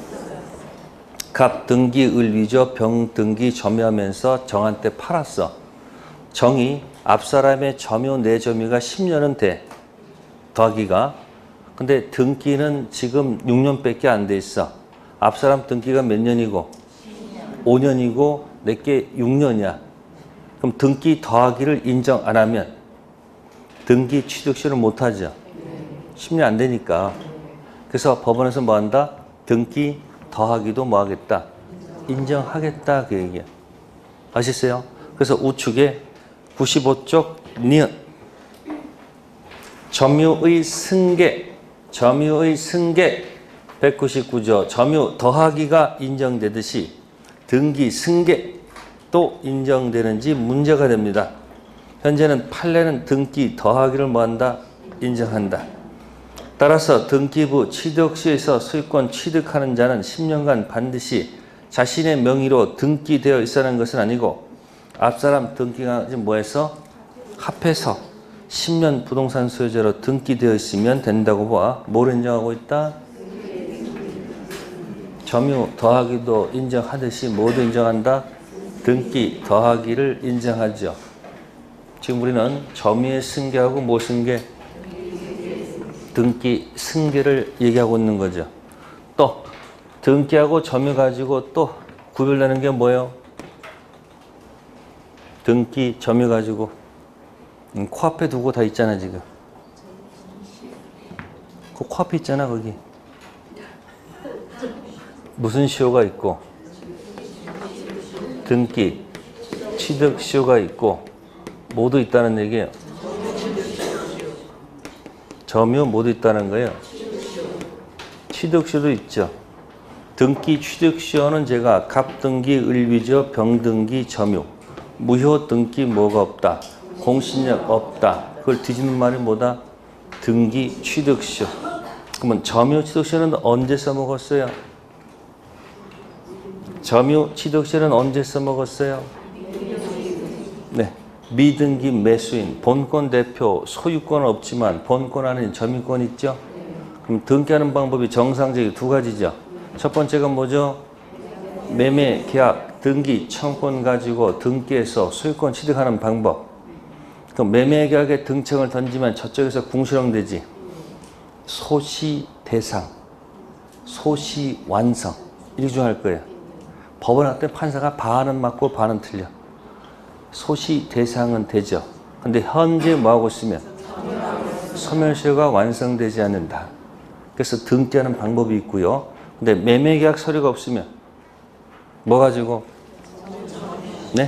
갑 등기 을위조 병 등기 점유하면서 정한테 팔았어. 정이 앞사람의 점유 내 점유가 10년은 돼. 더하기가. 근데 등기는 지금 6년밖에 안 돼 있어. 앞사람 등기가 몇 년이고? 5년이고 내게 6년이야. 그럼 등기 더하기를 인정 안 하면 등기 취득시효를 못 하죠. 10년 안 되니까. 그래서 법원에서 뭐 한다? 등기 더하기도 뭐 하겠다? 인정하겠다 그 얘기야. 아시겠어요? 그래서 우측에 95쪽 니은 점유의 승계 199조 점유 더하기가 인정되듯이 등기 승계도 인정되는지 문제가 됩니다. 현재는 판례는 등기 더하기를 뭐한다? 인정한다. 따라서 등기부 취득시에서 소유권 취득하는 자는 10년간 반드시 자신의 명의로 등기되어 있어야 하는 것은 아니고 앞사람 등기가 뭐해서 합해서 10년 부동산 소유자로 등기되어 있으면 된다고 봐. 뭘 인정하고 있다? 점유 더하기도 인정하듯이 모두 인정한다? 등기 더하기를 인정하죠. 지금 우리는 점유의 승계하고 뭐 승계? 등기 승계를 얘기하고 있는 거죠. 또 등기하고 점유 가지고 또 구별되는 게 뭐예요? 등기 점유 가지고 코앞에 두고 다 있잖아 지금. 그 코앞에 있잖아 거기. 무슨 시효가 있고 등기 취득시효가 있고 모두 있다는 얘기예요. 점유 모두 있다는 거예요. 취득시효도 있죠. 등기 취득시효는 제가 갑등기 을위조 병등기 점유 무효 등기 뭐가 없다. 공신력 없다. 그걸 뒤집는 말이 뭐다? 등기 취득시효. 그러면 점유 취득시효는 언제 써먹었어요? 점유 취득시효는 언제 써먹었어요? 네. 미등기 매수인, 본권 대표, 소유권은 없지만 본권 안에 점유권 있죠? 그럼 등기하는 방법이 정상적인 두 가지죠. 첫 번째가 뭐죠? 매매, 계약, 등기, 청권 가지고 등기해서 소유권 취득하는 방법. 그럼 매매 계약에 등청을 던지면 저쪽에서 궁수령되지. 소시 대상, 소시 완성 이렇게 정할 거예요. 법원 할 때 판사가 반은 맞고 반은 틀려. 소시 대상은 되죠. 근데 현재 뭐하고 있으면 소멸시효가 완성되지 않는다. 그래서 등기하는 방법이 있고요. 근데 매매계약 서류가 없으면 뭐 가지고? 네?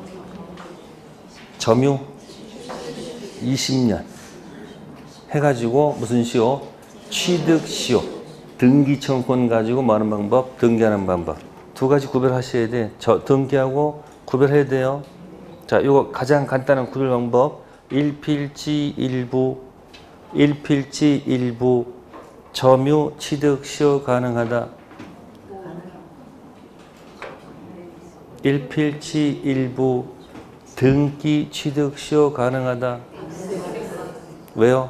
점유 20년 해가지고 무슨 시효? 취득시효. 등기청권 가지고 뭐 하는 방법? 등기하는 방법. 두 가지 구별하셔야 돼. 등기하고 구별해야 돼요. 자, 이거 가장 간단한 구별 방법. 일필지 일부 점유 취득 시효 가능하다. 일필지 일부 등기 취득 시효 가능하다. 왜요?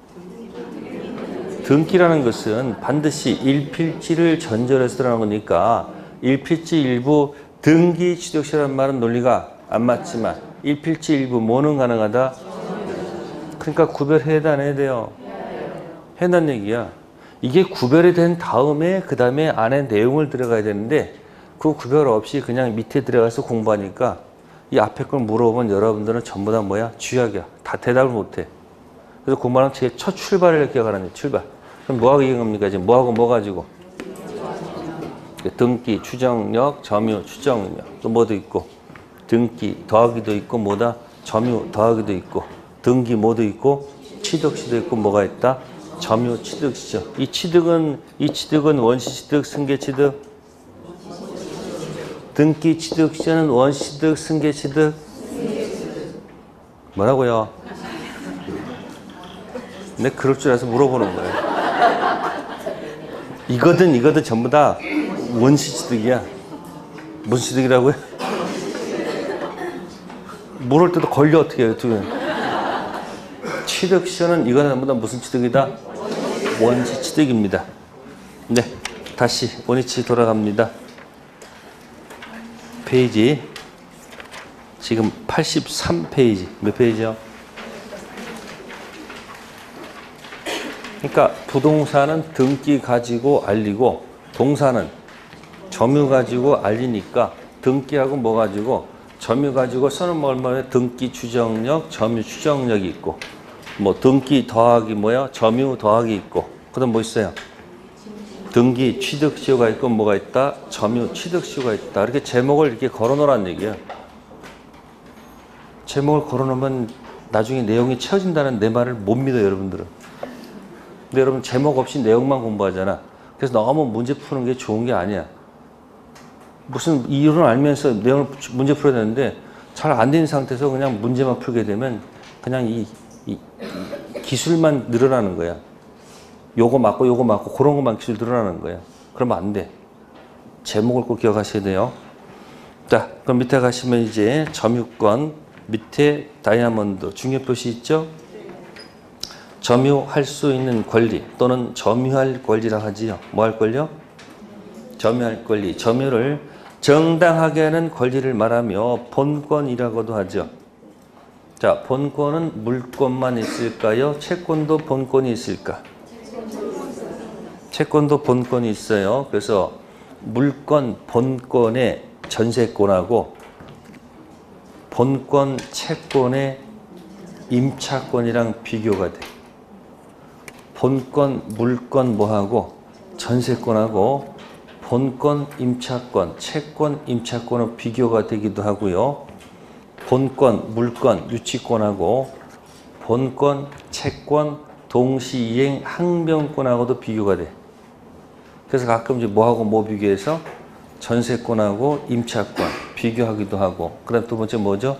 등기라는 것은 반드시 일필지를 전제해서 들어가는 거니까 일필지 일부 등기 취득 시효라는 말은 논리가 안 맞지만 일필지 일부 뭐는 가능하다? 그러니까 구별해야 돼, 안 해야 돼요? 해난 얘기야. 이게 구별이 된 다음에 그 다음에 안에 내용을 들어가야 되는데 그 구별 없이 그냥 밑에 들어가서 공부하니까 이 앞에 걸 물어보면 여러분들은 전부 다 뭐야? 쥐약이야. 다 대답을 못해. 그래서 공부하는 제 첫 출발을 기억하는 출발. 그럼 뭐하고 얘기한 겁니까? 지금 뭐하고 뭐 가지고? 등기, 추정력, 점유, 추정력. 또 뭐도 있고. 등기, 더하기도 있고 뭐다? 점유, 더하기도 있고. 등기 뭐도 있고. 취득시도 있고 뭐가 있다? 점유, 취득시죠. 이 취득은 원시취득, 승계취득. 등기 취득시는 원시취득, 승계취득. 뭐라고요? 내 그럴 줄 알아서 물어보는 거예요. 이거든 전부 다 원시취득이야. 무슨 취득이라고요? 물을 때도 걸려 어떻게 해요? 취득시는 이거는 전부 다 무슨 취득이다? 원시취득입니다. 네, 다시 원위치 돌아갑니다. 페이지 지금 83페이지. 몇 페이지요? 그러니까 부동산은 등기 가지고 알리고 동사는 점유 가지고 알리니까 등기하고 뭐 가지고 점유 가지고 써는 뭐 얼마에 등기 추정력, 점유 추정력이 있고 뭐 등기 더하기 뭐야? 점유 더하기 있고 그다음 뭐 있어요? 등기 취득시효가 있고 뭐가 있다? 점유 취득시효가 있다. 이렇게 제목을 이렇게 걸어놓으라는 얘기야. 제목을 걸어놓으면 나중에 내용이 채워진다는 내 말을 못 믿어요, 여러분들은. 근데 여러분 제목 없이 내용만 공부하잖아. 그래서 너무 문제 푸는 게 좋은 게 아니야. 무슨 이유를 알면서 내용을 문제 풀어야 되는데 잘 안 된 상태에서 그냥 문제만 풀게 되면 그냥 이 기술만 늘어나는 거야. 요거 맞고 그런 것만 기술 늘어나는 거야. 그러면 안 돼. 제목을 꼭 기억하셔야 돼요. 자, 그럼 밑에 가시면 이제 점유권 밑에 다이아몬드 중요 표시 있죠? 점유할 수 있는 권리 또는 점유할 권리라 하지요. 뭐 할 권리요? 점유할 권리. 점유를 정당하게 하는 권리를 말하며 본권이라고도 하죠. 자, 본권은 물권만 있을까요? 채권도 본권이 있을까? 채권도 본권이 있어요. 그래서 물권, 본권의 전세권하고 본권, 채권의 임차권이랑 비교가 돼. 본권, 물권 뭐하고 전세권하고 본권, 임차권, 채권, 임차권은 비교가 되기도 하고요. 본권, 물권, 유치권하고 본권, 채권, 동시이행, 항변권하고도 비교가 돼. 그래서 가끔 이제 뭐하고 뭐 비교해서 전세권하고 임차권 비교하기도 하고, 그 다음 두 번째 뭐죠?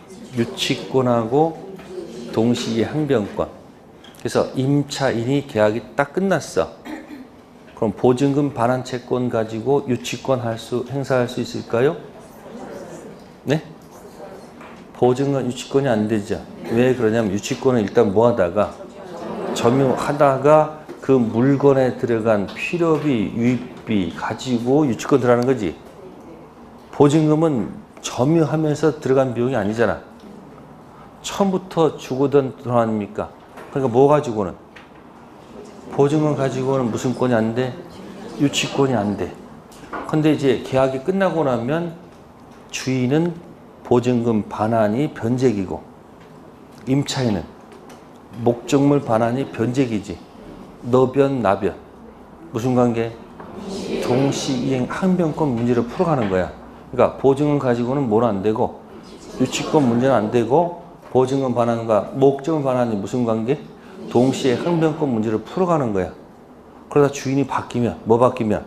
유치권하고 동시이행, 항변권. 그래서 임차인이 계약이 딱 끝났어. 그럼 보증금 반환 채권 가지고 유치권 행사할 수 있을까요? 네? 보증금 유치권이 안 되죠. 왜 그러냐면 유치권은 일단 뭐 하다가 점유하다가 그 물건에 들어간 필요비, 유입비 가지고 유치권 들어가는 거지. 보증금은 점유하면서 들어간 비용이 아니잖아. 처음부터 주고던 돈 아닙니까? 그러니까 뭐 가지고는? 보증금 가지고는 무슨 권이 안 돼? 유치권이 안 돼. 근데 이제 계약이 끝나고 나면 주인은 보증금 반환이 변제기고, 임차인은 목적물 반환이 변제기지. 너변 나변 무슨 관계? 동시이행 항변권 문제를 풀어가는 거야. 그러니까 보증금 가지고는 뭘 안 되고 유치권 문제는 안 되고, 보증금 반환과 목적물 반환이 무슨 관계? 동시에 항변권 문제를 풀어가는 거야. 그러다 주인이 바뀌면 뭐 바뀌면?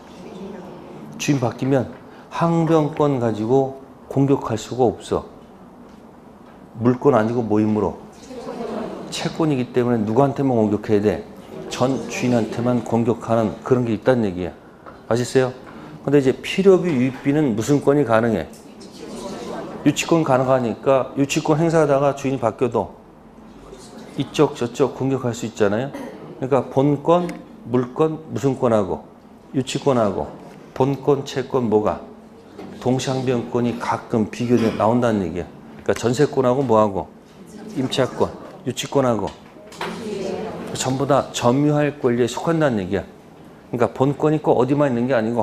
주인 바뀌면 항변권 가지고 공격할 수가 없어. 물권 아니고 뭐 힘으로? 채권이기 때문에 누구한테만 공격해야 돼? 전 주인한테만 공격하는 그런 게 있다는 얘기야. 아시겠어요? 근데 이제 필요비, 유입비는 무슨 권이 가능해? 유치권 가능하니까 유치권 행사하다가 주인이 바뀌어도 이쪽 저쪽 공격할 수 있잖아요. 그러니까 본권, 물권, 무슨 권하고 유치권하고 본권, 채권 뭐가? 동시항변권이 가끔 비교돼 나온다는 얘기야. 그러니까 전세권하고 뭐하고? 임차권, 유치권하고 전부 다 점유할 권리에 속한다는 얘기야. 그러니까 본권이 꼭 어디만 있는 게 아니고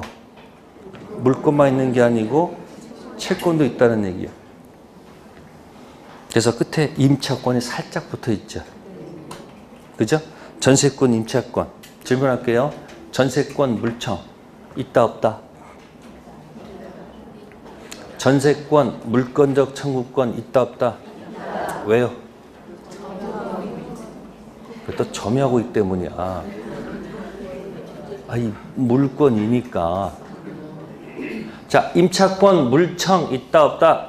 물권만 있는 게 아니고 채권도 있다는 얘기야. 그래서 끝에 임차권이 살짝 붙어 있죠. 그죠? 전세권, 임차권. 질문할게요. 전세권, 물청 있다 없다? 전세권, 물권적 청구권 있다 없다? 왜요? 또 점유하고 있기 때문이야. 아니, 물권이니까. 자, 임차권, 물청 있다 없다?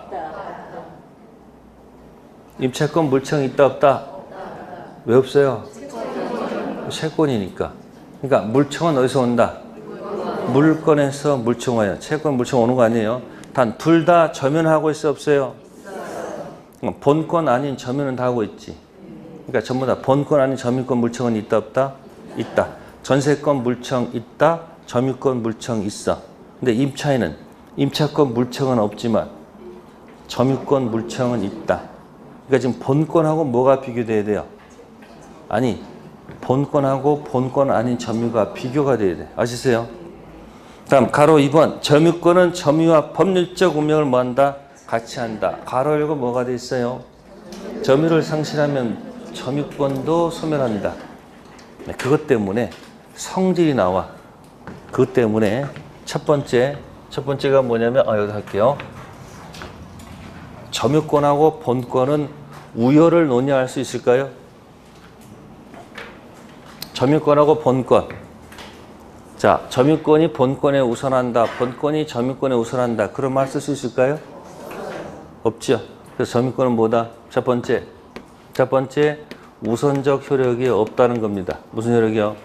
임차권, 물청 있다 없다? 왜 없어요? 채권이니까. 그러니까 물청은 어디서 온다? 물권에서 물청 와요. 채권, 물청 오는 거 아니에요? 단 둘 다 점유하고 있어 없어요? 본권 아닌 점유는 다 하고 있지. 그러니까 전부 다 본권 아닌 점유권, 물청은 있다 없다? 있다. 전세권, 물청 있다. 점유권, 물청 있어. 근데 임차인은 임차권, 물청은 없지만 점유권, 물청은 있다. 그러니까 지금 본권하고 뭐가 비교돼야 돼요? 아니, 본권하고 본권 아닌 점유가 비교가 돼야 돼. 아시세요? 다음 가로 2번. 점유권은 점유와 법률적 운명을 뭐한다? 같이 한다. 가로 열고 뭐가 돼 있어요? 점유를 상실하면 점유권도 소멸한다. 네, 그것 때문에 성질이 나와. 그것 때문에 첫 번째가 뭐냐면 여기 할게요. 점유권하고 본권은 우열을 논의할 수 있을까요? 점유권하고 본권. 자, 점유권이 본권에 우선한다. 본권이 점유권에 우선한다. 그런 말 쓸 수 있을까요? 없죠. 그래서 점유권은 뭐다? 첫 번째, 우선적 효력이 없다는 겁니다. 무슨 효력이요?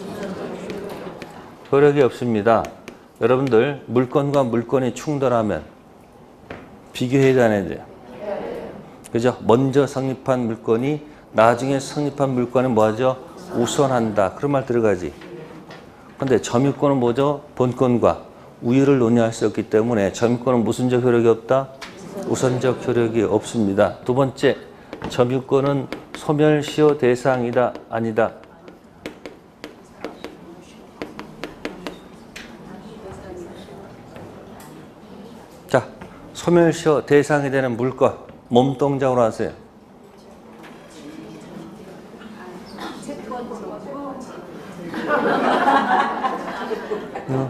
효력이 없습니다. 여러분들 물권과 물권이 충돌하면 비교해야 안 돼요. 그죠? 먼저 성립한 물권이 나중에 성립한 물권은 뭐하죠? 우선한다. 그런 말 들어가지. 근데 점유권은 뭐죠? 본권과 우위를 논의할 수 없기 때문에 점유권은 무슨적 효력이 없다? 우선적 효력이 없습니다. 두 번째, 점유권은 소멸시효 대상이다? 아니다? 자, 소멸시효 대상이 되는 물건 몸동작으로 하세요.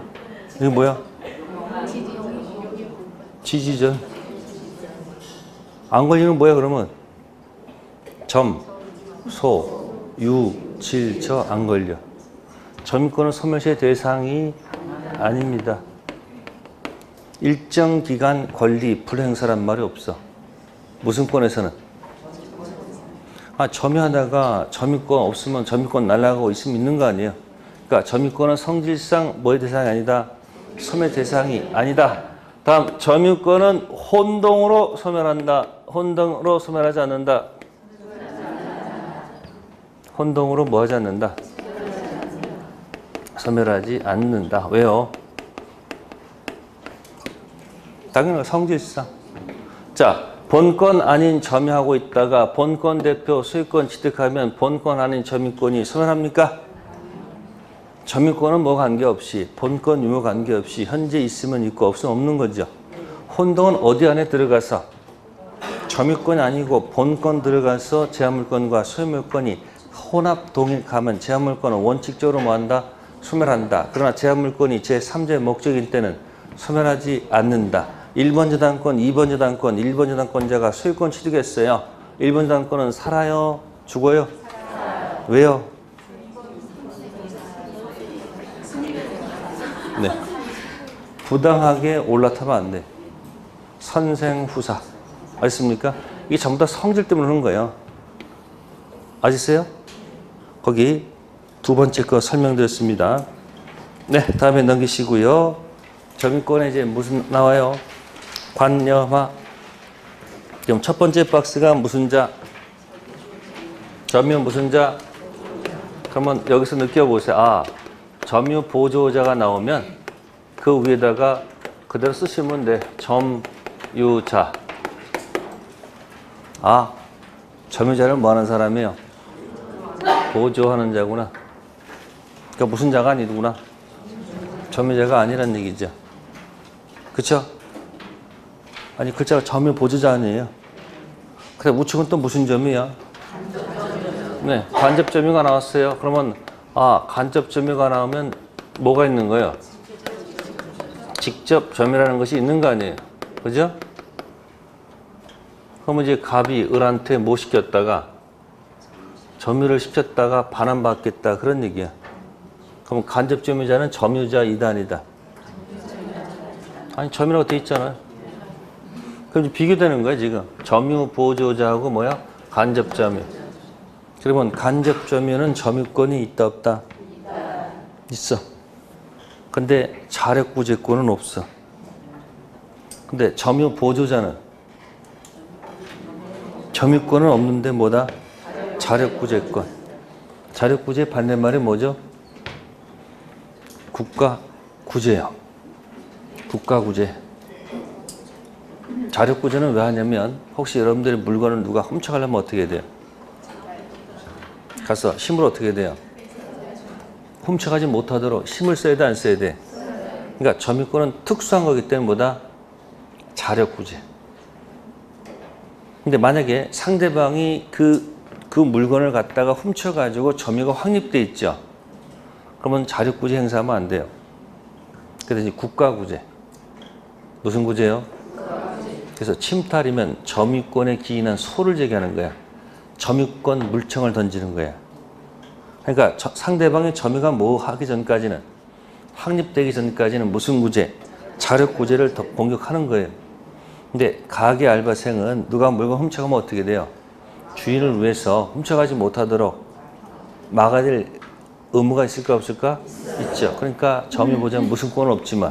이게 뭐야? 지지전. 안 걸리면 뭐야 그러면? 점, 소, 유, 질, 저 안 걸려. 점유권은 소멸시의 대상이 아닙니다. 일정 기간 권리 불행사란 말이 없어. 무슨 권에서는? 점유하다가 점유권 없으면 점유권 날아가고 있으면 있는 거 아니에요. 그러니까 점유권은 성질상 뭐의 대상이 아니다? 소멸 대상이 아니다. 다음, 점유권은 혼동으로 소멸한다. 혼동으로 소멸하지 않는다. 혼동으로 뭐 하지 않는다? 소멸하지 않는다. 왜요? 당연히 성질상. 자, 본권 아닌 점유하고 있다가 본권 대표 소유권 취득하면 본권 아닌 점유권이 소멸합니까? 점유권은 뭐 관계없이, 본권 유무 관계없이 현재 있으면 있고 없으면 없는 거죠. 혼동은 어디 안에 들어가서 점유권이 아니고 본권 들어가서 제한물권과 소유물권이 혼합 동일하면 제한물권은 원칙적으로 뭐한다? 소멸한다. 그러나 제한물권이 제3자의 목적일 때는 소멸하지 않는다. 1번 저당권, 2번 저당권, 1번 저당권자가 소유권 취득했어요. 1번 저당권은 살아요? 죽어요? 살아요. 왜요? 네. 부당하게 올라타면 안 돼. 선생후사. 아셨습니까? 이게 전부 다 성질 때문에 그런 거예요. 아시세요? 거기 두 번째 거 설명드렸습니다. 네, 다음에 넘기시고요. 점유권에 이제 무슨 나와요? 관여마. 그럼 첫 번째 박스가 무슨 자? 점유 무슨 자? 그러면 여기서 느껴보세요. 점유 보조자가 나오면 그 위에다가 그대로 쓰시면 돼. 점유자. 점유자는 뭐 하는 사람이에요? 보조하는 자구나. 그러니까 무슨 자가 아니구나. 점유자가 아니란 얘기죠. 그쵸? 아니, 글자가 점유 보조자 아니에요. 그래, 우측은 또 무슨 점이야? 네, 간접 점유가 나왔어요. 그러면, 간접 점유가 나오면 뭐가 있는 거예요? 직접 점유라는 것이 있는 거 아니에요. 그죠? 그러면 이제 갑이 을한테 뭐 시켰다가 점유를 시켰다가 반환받겠다. 그런 얘기야. 그럼 간접 점유자는 점유자이다 아니다? 아니, 점유라고 돼 있잖아요. 그럼 이제 비교되는 거야, 지금. 점유 보조자하고 뭐야? 간접 점유. 그러면 간접 점유는 점유권이 있다, 없다? 있어. 근데 자력구제권은 없어. 근데 점유 보조자는 점유권은 없는데 뭐다? 자력구제권. 자력구제 반대말이 뭐죠? 국가구제요. 국가구제. 자력구제는 왜 하냐면 혹시 여러분들의 물건을 누가 훔쳐가려면 어떻게 해야 돼요? 가서 힘을 어떻게 해야 돼요? 훔쳐가지 못하도록 힘을 써야 돼, 안 써야 돼? 그러니까 점유권은 특수한 거기 때문에 뭐다? 자력구제. 근데 만약에 상대방이 그 물건을 갖다가 훔쳐가지고 점유가 확립돼 있죠. 그러면 자력구제 행사하면 안 돼요. 그래서 국가구제. 무슨 구제요? 그래서 침탈이면 점유권에 기인한 소를 제기하는 거야. 점유권 물청을 던지는 거야. 그러니까 상대방의 점유가 뭐 하기 전까지는, 확립되기 전까지는 무슨 구제? 자력구제를 더 공격하는 거예요. 근데 가게 알바생은 누가 물건 훔쳐가면 어떻게 돼요? 주인을 위해서 훔쳐가지 못하도록 막아야 될 의무가 있을까 없을까? 있죠. 그러니까 점유보장은 무슨 권은 없지만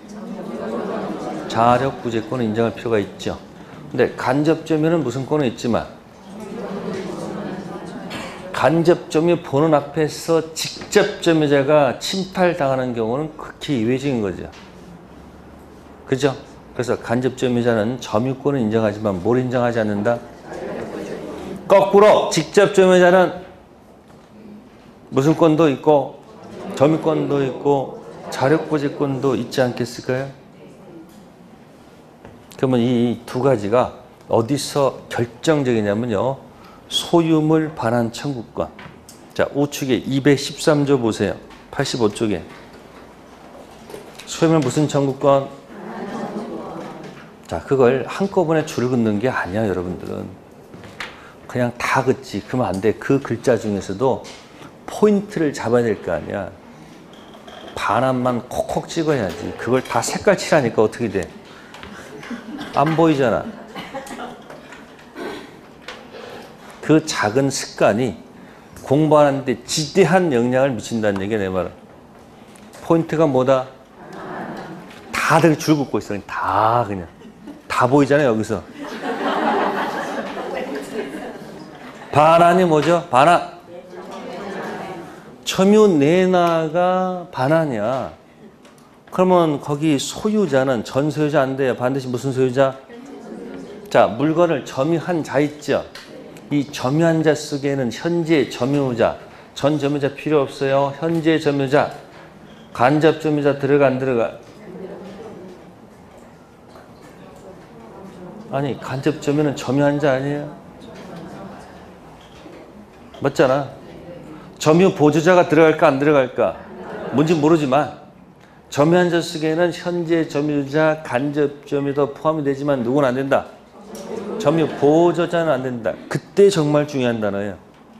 자력구제권을 인정할 필요가 있죠. 근데 간접점유는 무슨 권은 있지만 간접점유 보는 앞에서 직접점유자가 침탈당하는 경우는 극히 이례적인 거죠. 그죠? 그래서 간접점유자는 점유권을 인정하지만 뭘 인정하지 않는다? 거꾸로 직접점유자는 무슨 권도 있고 점유권도 있고 자력구제권도 있지 않겠을까요? 그러면 이 두 가지가 어디서 결정적이냐면요. 소유물 반환 청구권. 자, 우측에 213조 보세요. 85쪽에. 소유물 무슨 청구권? 자, 그걸 한꺼번에 줄을 긋는 게 아니야, 여러분들은. 그냥 다 긋지. 그러면 안 돼. 그 글자 중에서도 포인트를 잡아야 될 거 아니야. 반함만 콕콕 찍어야지. 그걸 다 색깔 칠하니까 어떻게 돼? 안 보이잖아. 그 작은 습관이 공부하는데 지대한 영향을 미친다는 얘기야, 내 말은. 포인트가 뭐다? 다들 줄 긋고 있어. 다 그냥. 다 보이잖아요, 여기서. 반환이 뭐죠? 반환. 첨유내나가 반환이야. 그러면 거기 소유자는 전소유자 안 돼요. 반드시 무슨 소유자? 자, 물건을 점유한 자 있죠. 이 점유한 자 속에는 현재 점유자, 전 점유자 필요 없어요. 현재 점유자, 간접 점유자 들어가 안 들어가? 아니, 간접 점유는 점유한 자 아니에요? 맞잖아. 점유 보조자가 들어갈까 안 들어갈까? 뭔지 모르지만 점유한 자 속에는 현재 점유자, 간접 점유도 포함이 되지만 누구는 안 된다? 점유 보조자는 안 된다. 그때 정말 중요한 단어예요.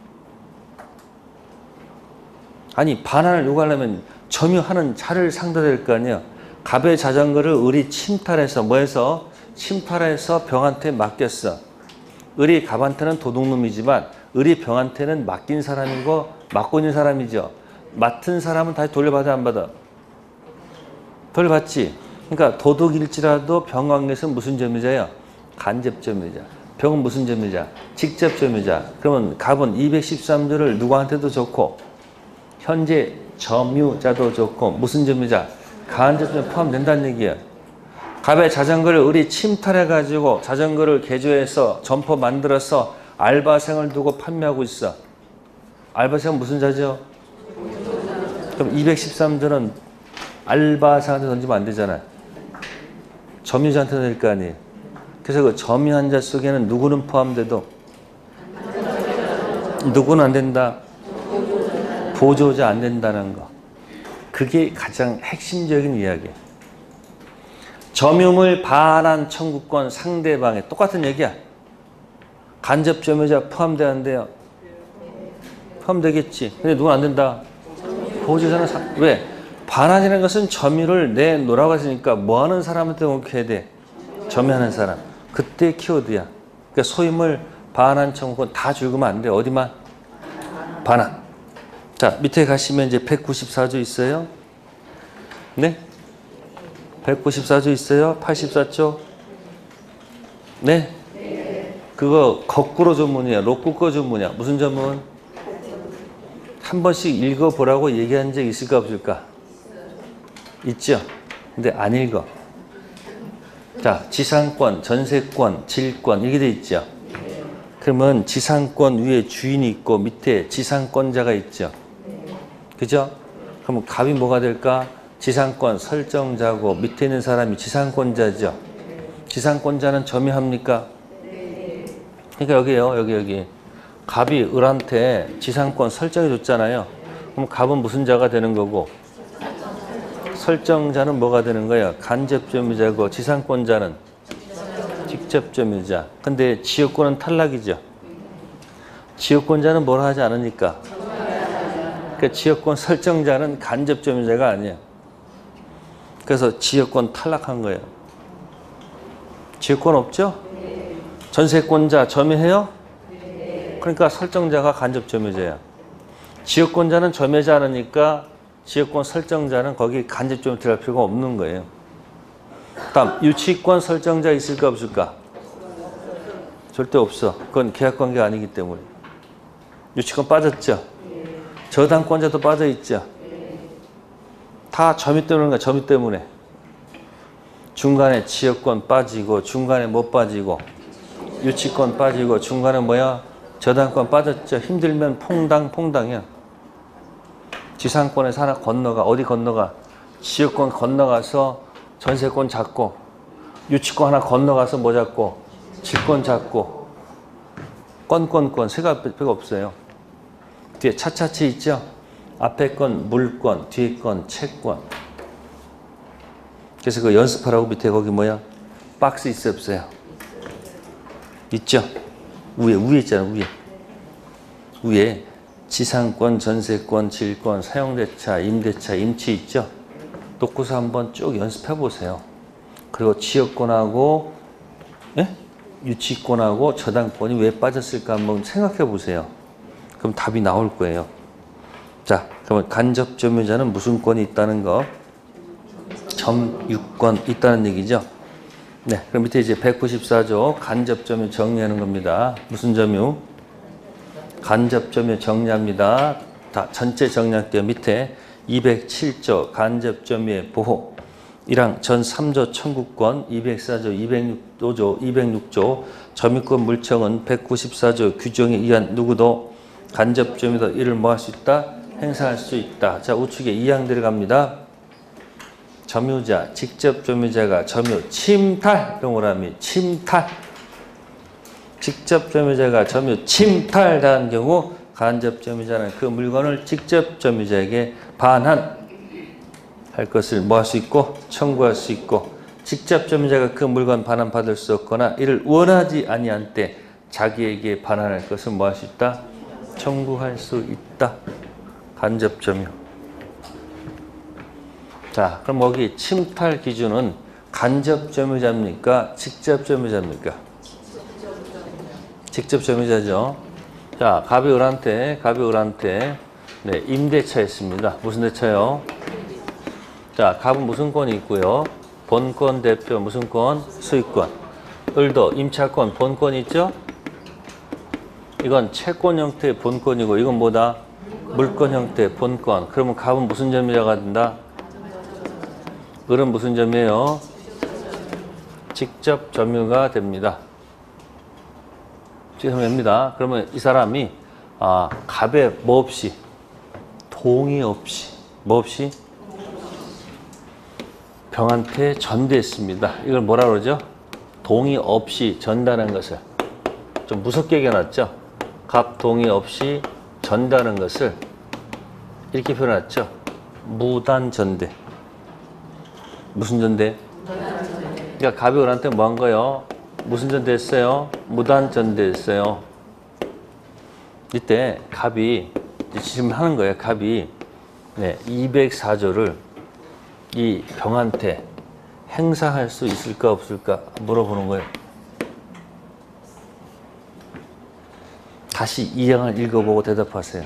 아니, 반환을 요구하려면 점유하는 자를 상대될 거 아니야. 갑의 자전거를 을이 침탈해서 뭐해서? 침탈해서 병한테 맡겼어. 을이 갑한테는 도둑놈이지만 을이 병한테는 맡긴 사람이고 맡고 있는 사람이죠. 맡은 사람은 다시 돌려받아 안 받아? 돌려받지. 그러니까 도둑일지라도 병관계에서는 무슨 점유자예요? 간접 점유자. 병은 무슨 점유자? 직접 점유자. 그러면 갑은 213조를 누구한테도 좋고 현재 점유자도 좋고 무슨 점유자? 간접 점유 포함된다는 얘기야. 갑의 자전거를 을이 침탈해가지고 자전거를 개조해서 점포 만들어서 알바생을 두고 판매하고 있어. 알바생은 무슨 자죠? 그럼 213조는 알바생한테 던지면 안 되잖아. 점유자한테 될 거 아니에요. 그래서 그 점유한 자 속에는 누구는 포함돼도 누구는 안 된다? 보조자 안 된다는 거. 그게 가장 핵심적인 이야기예요. 점유물 반환 청구권 상대방에 똑같은 얘기야. 간접 점유자 포함돼 안 돼요? 포함되겠지. 근데 누구는 안 된다? 보조자는 왜? 반환이라는 것은 점유를 내놓으라고 했으니까 뭐 하는 사람한테 공격해야 돼? 점유하는 사람. 그때 키워드야. 그러니까 소유물 반환 청구권 다 줄이면 안 돼. 어디만? 반환. 자, 밑에 가시면 이제 194조 있어요. 네? 194조 있어요? 84조? 네? 그거 거꾸로 전문이야. 로꾸꺼 전문이야. 무슨 전문? 한 번씩 읽어보라고 얘기한 적 있을까 없을까? 있죠? 근데 안 읽어. 자, 지상권, 전세권, 질권 이렇게 돼 있죠? 그러면 지상권 위에 주인이 있고 밑에 지상권자가 있죠? 그죠? 그러면 갑이 뭐가 될까? 지상권 설정자고 밑에 있는 사람이 지상권자죠? 지상권자는 점유합니까? 그러니까 여기에요. 여기. 갑이 을한테 지상권 설정해 줬잖아요. 그럼 갑은 무슨 자가 되는 거고 설정자는 뭐가 되는 거야? 간접 점유자고 지상권자는 직접 점유자. 근데 지역권은 탈락이죠. 지역권자는 뭘 하지 않으니까. 그러니까 지역권 설정자는 간접 점유자가 아니야. 그래서 지역권 탈락한 거예요. 지역권 없죠? 전세권자 점유해요? 그러니까 설정자가 간접 점유자야. 지역권자는 점유하지 않으니까 지역권 설정자는 거기 간접 점유 들어갈 필요가 없는 거예요. 다음 유치권 설정자 있을까 없을까? 절대 없어. 그건 계약관계가 아니기 때문에. 유치권 빠졌죠? 저당권자도 빠져있죠? 다 점유 때문에 점유 때문에. 중간에 지역권 빠지고 중간에 못 빠지고 유치권 빠지고 중간에 뭐야? 저당권 빠졌죠? 힘들면 퐁당이야. 지상권에서 하나 건너가. 어디 건너가? 지역권 건너가서 전세권 잡고 유치권 하나 건너가서 뭐 잡고? 질권 잡고 권 세가 별거 없어요. 뒤에 차차치 있죠? 앞에 건 물권, 뒤에 건 채권. 그래서 그 연습하라고 밑에 거기 뭐야? 박스 있어요, 없어요? 있죠? 위에 있잖아, 위에 지상권, 전세권, 질권, 사용대차, 임대차, 임치 있죠? 놓고서 한번 쭉 연습해 보세요. 그리고 지역권하고 유치권하고 저당권이 왜 빠졌을까 한번 생각해 보세요. 그럼 답이 나올 거예요. 자, 그러면 간접점유자는 무슨 권이 있다는 거? 점유권 있다는 얘기죠. 네, 그럼 밑에 이제 194조 간접점유 정리하는 겁니다. 무슨 점유? 간접점유 정리합니다. 다 전체 정리할게요. 밑에 207조 간접점유의 보호 1항 전 3조 청구권 204조 206조 206조 점유권 물청은 194조 규정에 의한 누구도 간접점유도 이를 뭐 할 수 있다? 행사할 수 있다. 자, 우측에 2항 들어갑니다. 점유자, 직접 점유자가 점유 침탈 경우라면 침탈. 직접 점유자가 점유 침탈당한 경우 간접 점유자는 그 물건을 직접 점유자에게 반환할 것을 뭐 할 수 있고 청구할 수 있고 직접 점유자가 그 물건 반환받을 수 없거나 이를 원하지 아니한 때 자기에게 반환할 것을 뭐 할 수 있다? 청구할 수 있다. 간접 점유. 자, 그럼 여기 침탈 기준은 간접 점유자입니까? 직접 점유자입니까? 직접 점유자죠. 자, 갑이 을한테 네, 임대차 있습니다. 무슨 대차요? 자, 갑은 무슨 권이 있고요? 본권 대표 무슨 권? 수익권. 을도 임차권 본권이 있죠? 이건 채권 형태의 본권이고 이건 뭐다? 물권 형태의 본권. 그러면 갑은 무슨 점유자가 된다? 을은 무슨 점이에요? 직접 점유가 됩니다. 직접 점유입니다. 그러면 이 사람이 갑에 뭐 없이 동의 없이 뭐 없이 병한테 전대했습니다. 이걸 뭐라 그러죠? 동의 없이 전다는 것을 좀 무섭게 얘기해놨죠? 갑 동의 없이 전다는 것을 이렇게 표현했죠? 무단전대. 무슨 전대? 그러니까 갑이 을한테 뭐 한 거예요? 무슨 전대했어요? 무단전대했어요. 이때 갑이 질문하는 거예요. 갑이 204조를 이 병한테 행사할 수 있을까 없을까 물어보는 거예요. 다시 이 항을 읽어보고 대답하세요.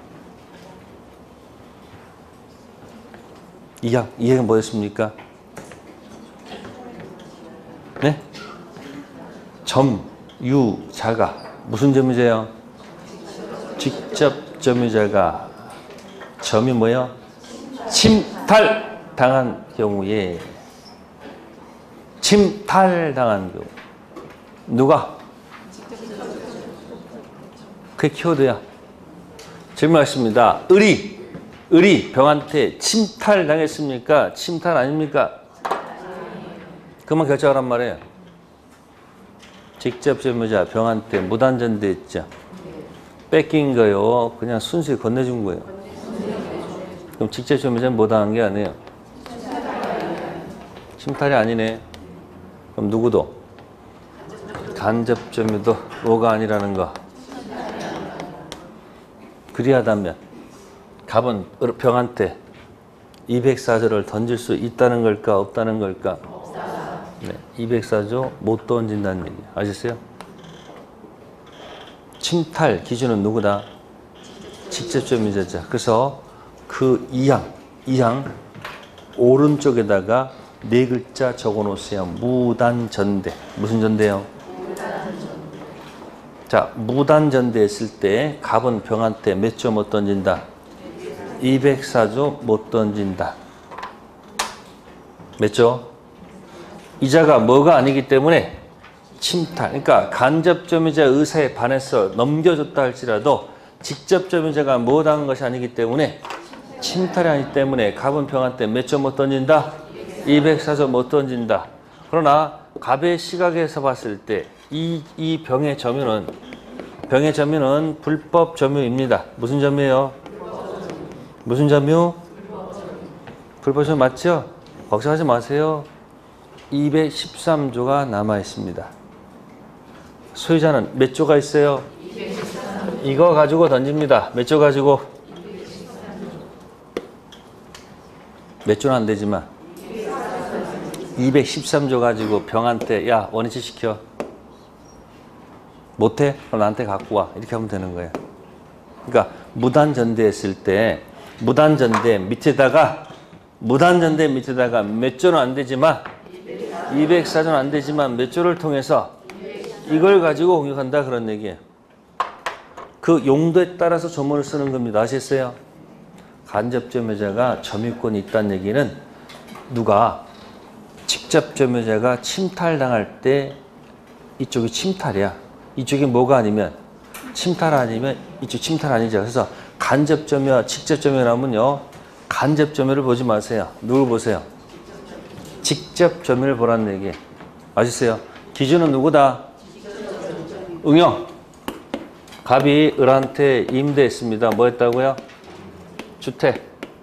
이 항은 뭐였습니까? 네? 점유자가 무슨 점유자예요? 직접 점유자가 점이 뭐예요? 침탈 당한 경우에 침탈당한 경우 누가? 그게 키워드야. 질문하겠습니다. 을이 병한테 침탈당했습니까? 침탈 아닙니까? 그만 결정하란 말이에요. 직접 점유자 병한테 무단전대했죠. 뺏긴 거요. 그냥 순수히 건네준 거예요. 그럼 직접 점유자는 뭐 당한 게 아니에요. 침탈이 아니네. 그럼 누구도? 간접 점유도 뭐가 아니라는 거. 그리하다면 갑은 병한테 204조를 던질 수 있다는 걸까 없다는 걸까? 네, 204조 못 던진다는 얘기 아셨어요? 침탈 기준은 누구다? 직접 점유자자. 그래서 그 2항 오른쪽에다가 4글자 적어 놓으세요. 무단전대. 무슨 전대요? 자, 무단전대 했을 때 갑은 병한테 몇 조 못 던진다? 204조 못 던진다. 몇 조? 이자가 뭐가 아니기 때문에 침탈. 그러니까 간접 점유자 의사에 반해서 넘겨줬다 할지라도 직접 점유자가 뭐 당한 것이 아니기 때문에 침탈이 아니기 때문에 갑은 병한테 몇 조 못 던진다? 204조 못 던진다. 그러나 갑의 시각에서 봤을 때 이 병의 점유는 불법 점유입니다. 무슨 점유예요? 무슨 점유? 불법 점유 맞죠? 걱정하지 마세요. 213조가 남아 있습니다. 소유자는 몇 조가 있어요? 이거 가지고 던집니다. 몇 조 가지고? 몇 조는 안 되지만 213조 가지고 병한테 야 원위치 시켜. 못해? 그럼 나한테 갖고 와. 이렇게 하면 되는 거예요. 그러니까 무단전대했을 때 무단전대 밑에다가 몇 조는 안 되지만 204조는 안 되지만 몇 조를 통해서 이걸 가지고 공격한다 그런 얘기예요. 그 용도에 따라서 조문을 쓰는 겁니다. 아셨어요? 간접점유자가 점유권이 있다는 얘기는 누가 직접 점유자가 침탈당할 때 이쪽이 침탈이야. 이쪽이 뭐가 아니면 침탈 아니면 이쪽 침탈 아니죠. 그래서 간접점유와 직접점유라면요. 간접점유를 보지 마세요. 누굴 보세요? 직접점유를 보라는 얘기. 아셨어요? 기준은 누구다? 응용. 갑이 을한테 임대했습니다. 뭐 했다고요? 주택.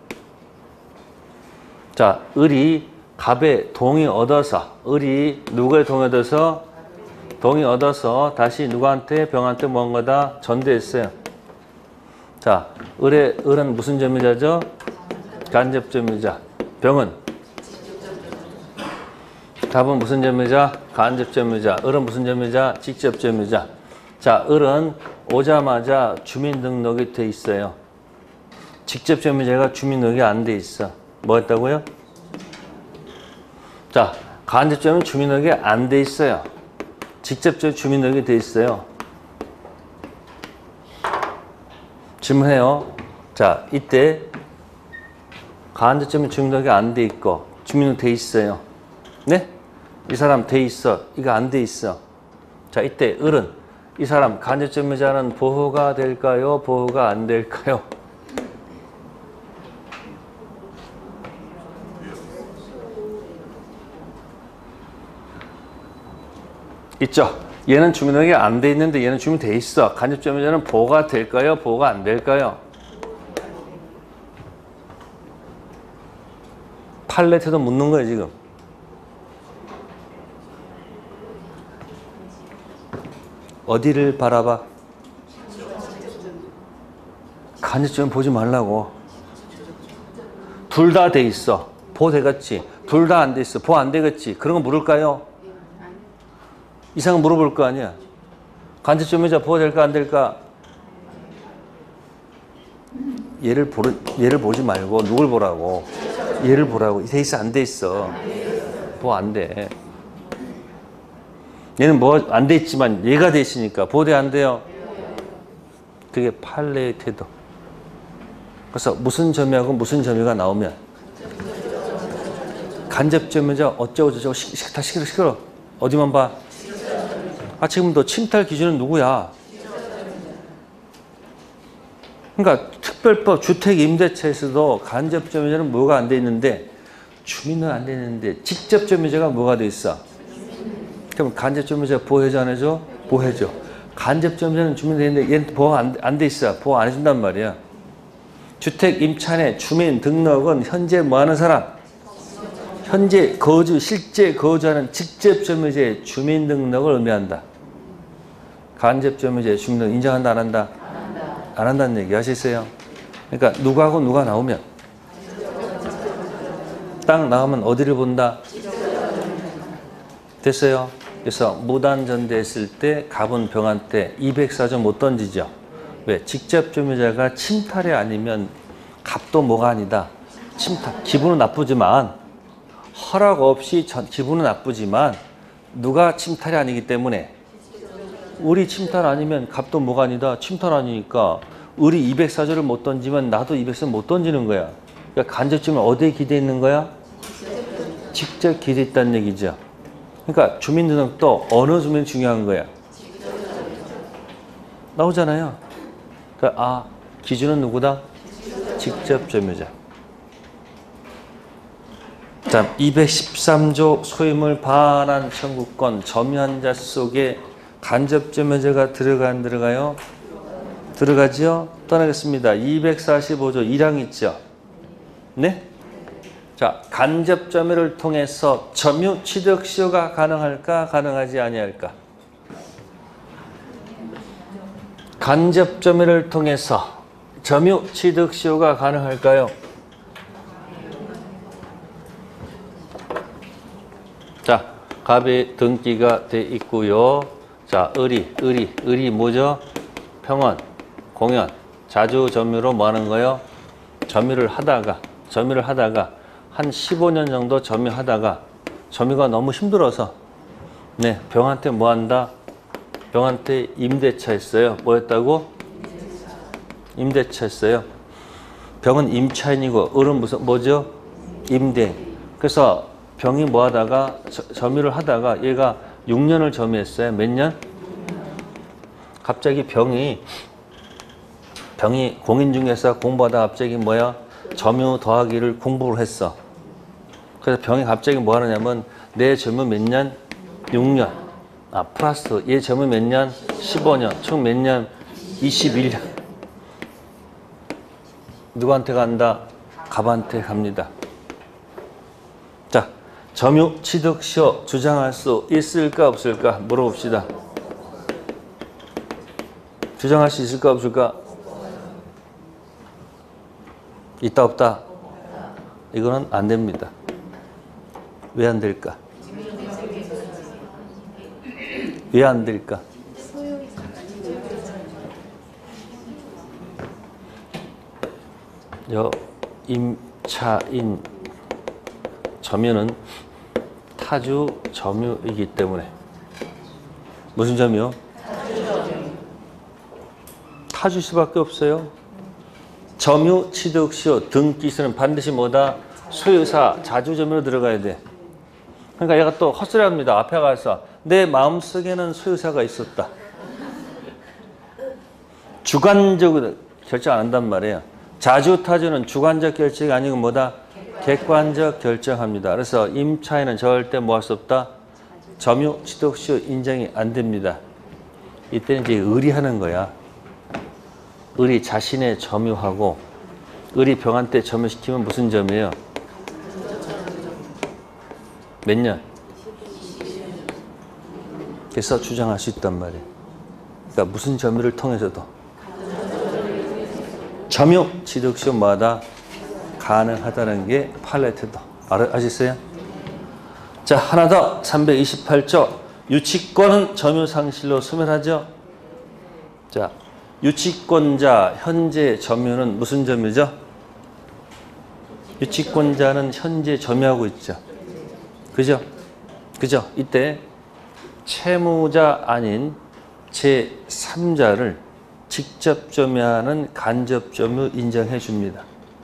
자, 을이 갑의 동의 얻어서 을이 누구의 동의 얻어서 다시 누구한테 병한테 뭔 거다 전대했어요. 자, 을은 무슨 점유자죠? 간접점유자. 병은? 갑은 무슨 점유자? 간접점유자. 을은 무슨 점유자? 직접점유자. 자, 을은 오자마자 주민등록이 돼 있어요. 직접점유자가 주민등록이 안 돼 있어. 뭐 했다고요? 자, 간접점유는 주민등록이 안 돼 있어요. 직접적으로 주민등록이 돼 있어요. 질문해요. 자, 이때 간접점유 주민등록이 안 돼 있고 주민등록 돼 있어요. 네? 이 사람 돼 있어. 이거 안 돼 있어. 자, 이때 을은 이 사람 간접점유자는 보호가 될까요? 보호가 안 될까요? 있죠. 얘는 주민등록이 안 돼 있는데 얘는 주민돼 있어. 간접점유자는 보호가 될까요? 보호가 안 될까요? 팔레트도 묻는 거예요 지금. 어디를 바라봐? 간접점유 보지 말라고. 둘 다 돼 있어. 보호 되겠지. 둘 다 안 돼 있어. 보호 안 되겠지. 그런 거 물을까요? 이상은 물어볼 거 아니야. 간접점유자 보호될까 안 될까? 얘를 보지 말고 누굴 보라고? 얘를 보라고. 돼 있어 안 돼 있어? 보호 안 돼. 얘는 뭐 안 돼 있지만 얘가 돼 있으니까 보호돼 안 돼요? 그게 판례의 태도. 그래서 무슨 점유하고 무슨 점유가 나오면 간접점유자 어쩌고 저쩌고 다 시끄러. 어디만 봐? 아, 지금도 침탈 기준은 누구야? 그러니까 특별법 주택임대차에서도 간접점유자는 뭐가 안 돼 있는데 주민은 안 돼 있는데 직접점유자가 뭐가 돼 있어? 그럼 간접점유자 보호해줘 안 해줘? 보호해줘. 간접점유자는 주민 돼 있는데 얘는 보호 안 돼 있어. 보호 안 해준단 말이야. 주택 임차인의 주민 등록은 현재 뭐 하는 사람? 현재 실제 거주하는 직접점유자의 주민등록을 의미한다. 간접점유자의 주민등록 인정한다 안 한다? 안 한다는 얘기 하시세요? 그러니까 누구하고 누가 나오면 딱 나오면 어디를 본다? 됐어요? 그래서 무단전대했을 때 갑은 병한테 204조 못 던지죠. 왜? 직접점유자가 침탈이 아니면 갑도 뭐가 아니다. 침탈. 기분은 나쁘지만 허락 없이 기분은 나쁘지만 누가 침탈이 아니기 때문에 을이 침탈 아니면 갑도 뭐가 아니다. 침탈 아니니까 을이 204조를 못 던지면 나도 204조 못 던지는 거야. 그러니까 간접점유는 어디에 기대 있는 거야? 직접 기대 있다는 얘기죠. 그러니까 주민등록도 어느 주민이 중요한 거야. 나오잖아요. 그러니까 기준은 누구다? 직접 점유자. 자, 213조 소유물 반환 청구권 점유한 자 속에 간접 점유자가 들어가 안 들어가요? 들어가죠? 떠나겠습니다. 245조 1항 있죠? 네? 자, 간접점유를 통해서 점유 취득 시효가 가능할까? 가능하지 아니할까? 간접점유를 통해서 점유 취득 시효가 가능할까요? 자, 갑의 등기가 돼 있고요. 자, 을이 뭐죠? 평원, 공연, 자주 점유로 뭐 하는 거요? 점유를 하다가 한 15년 정도 점유하다가 점유가 너무 힘들어서 네, 병한테 뭐 한다? 병한테 임대차 했어요. 뭐였다고? 임대차 했어요. 병은 임차인이고 을은 뭐죠? 임대인. 그래서 병이 뭐 하다가 점유를 하다가 얘가 6년을 점유했어요. 몇 년? 갑자기 병이 공인중개사 공부하다 갑자기 뭐야? 점유 더하기를 공부를 했어. 그래서 병이 갑자기 뭐 하느냐면 내 점유 몇 년? 6년. 플러스 얘 점유 몇 년? 15년. 총 몇 년? 21년. 누구한테 간다? 갑한테 갑니다. 자, 점유 취득 시효 주장할 수 있을까 없을까 물어봅시다. 주장할 수 있을까 없을까? 있다 없다? 이거는 안 됩니다. 왜 안 될까? 왜 안 될까? 임차인 점유는 타주 점유이기 때문에. 무슨 점유요? 타주 수밖에 없어요. 점유 취득 시효 등기시는 반드시 뭐다? 소유사 자주 점유로 들어가야 돼. 그러니까 얘가 또 헛소리합니다. 앞에 가서 내 마음속에는 소유사가 있었다. 주관적으로 결정 안 한단 말이에요. 자주 타주는 주관적 결정이 아니고 뭐다? 객관적 결정합니다. 그래서 임차인은 절대 뭐 할 수 없다? 점유 취득 시효 인정이 안 됩니다. 이때는 이제 을이 하는 거야. 을이 자신의 점유하고 을이 병한테 점유시키면 무슨 점이에요? 몇 년? 그래서 주장할 수 있단 말이에요. 그러니까 무슨 점유를 통해서도 점유 취득 시효마다 가능하다는 게 팔레트도. 아시겠어요? 자, 하나 더. 328조. 유치권은 점유 상실로 소멸하죠. 자, 유치권자 현재 점유는 무슨 점유죠? 유치권자는 현재 점유하고 있죠. 그죠? 이때 채무자 아닌 제3자를 직접 점유하는 간접 점유 인정해 줍니다.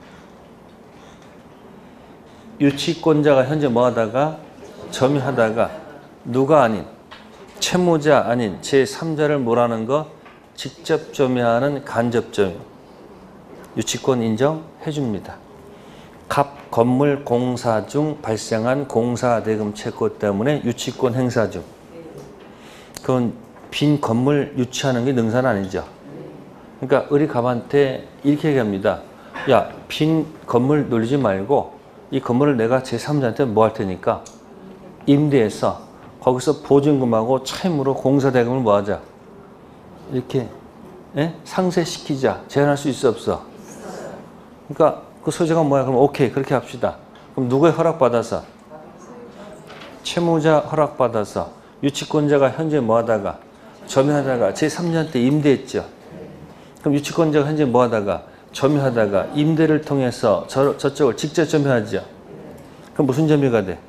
유치권자가 현재 뭐 하다가? 점유하다가 누가 아닌 채무자 아닌 제3자를 뭐라는 거? 직접 점유하는 간접 점유. 유치권 인정해 줍니다. 갑 건물 공사 중 발생한 공사대금 채권 때문에 유치권 행사 중. 그건 빈 건물 유치하는 게 능사는 아니죠. 그러니까 을이 갑한테 이렇게 얘기합니다. 야, 빈 건물 놀리지 말고 이 건물을 내가 제3자한테 뭐 할 테니까 임대해서 거기서 보증금하고 차임으로 공사대금을 뭐 하자. 이렇게 상세시키자. 제한할 수 있어 없어? 그러니까 그 소재가 뭐야? 그럼 오케이 그렇게 합시다. 그럼 누구의 허락받아서? 채무자 허락받아서 유치권자가 현재 뭐 하다가? 점유하다가 제3자한테 임대했죠. 그럼 유치권자가 현재 뭐 하다가? 점유하다가 임대를 통해서 저쪽을 직접 점유하죠. 그럼 무슨 점유가 돼?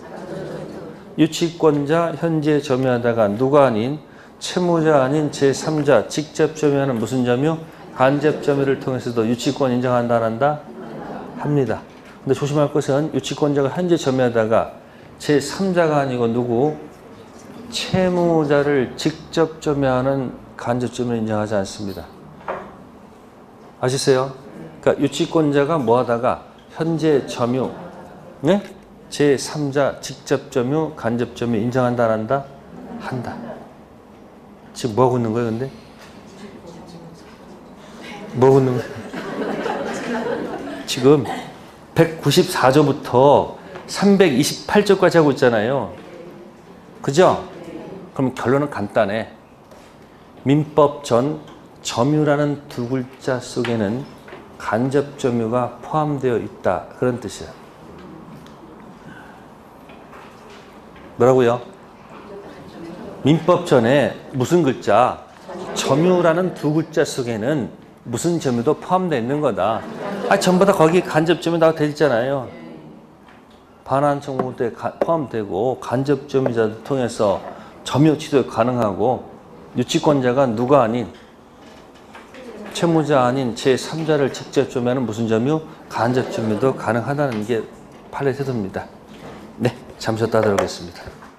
유치권자 현재 점유하다가 누가 아닌 채무자 아닌 제3자 직접 점유하는 무슨 점유? 간접 점유를 통해서도 유치권 인정한다 안 한다? 합니다. 근데 조심할 것은 유치권자가 현재 점유하다가 제3자가 아니고 누구? 채무자를 직접 점유하는 간접 점유를 인정하지 않습니다. 아시세요? 그러니까 유치권자가 뭐 하다가 현재 점유, 네? 제3자 직접 점유, 간접 점유 인정한다 안 한다? 한다. 지금 뭐 하고 있는 거예요, 근데? 뭐 하고 있는 거예요? 지금 194조부터 328조까지 하고 있잖아요. 그죠? 그럼 결론은 간단해. 민법 전 점유라는 두 글자 속에는 간접 점유가 포함되어 있다. 그런 뜻이야. 뭐라고요? 민법 전에 무슨 글자? 점유라는 두 글자 속에는 무슨 점유도 포함되어 있는 거다. 전부 다 거기 간접 점유 다 돼 있잖아요. 반환 청구에 포함되고 간접 점유자를 통해서 점유 취소 가능하고 유치권자가 누가 아닌 채무자 아닌 제3자를 직접 점유하는 무슨 점유? 간접 점유도 가능하다는 게 판례 태도입니다. 네, 잠시 쉬었다 들어오겠습니다.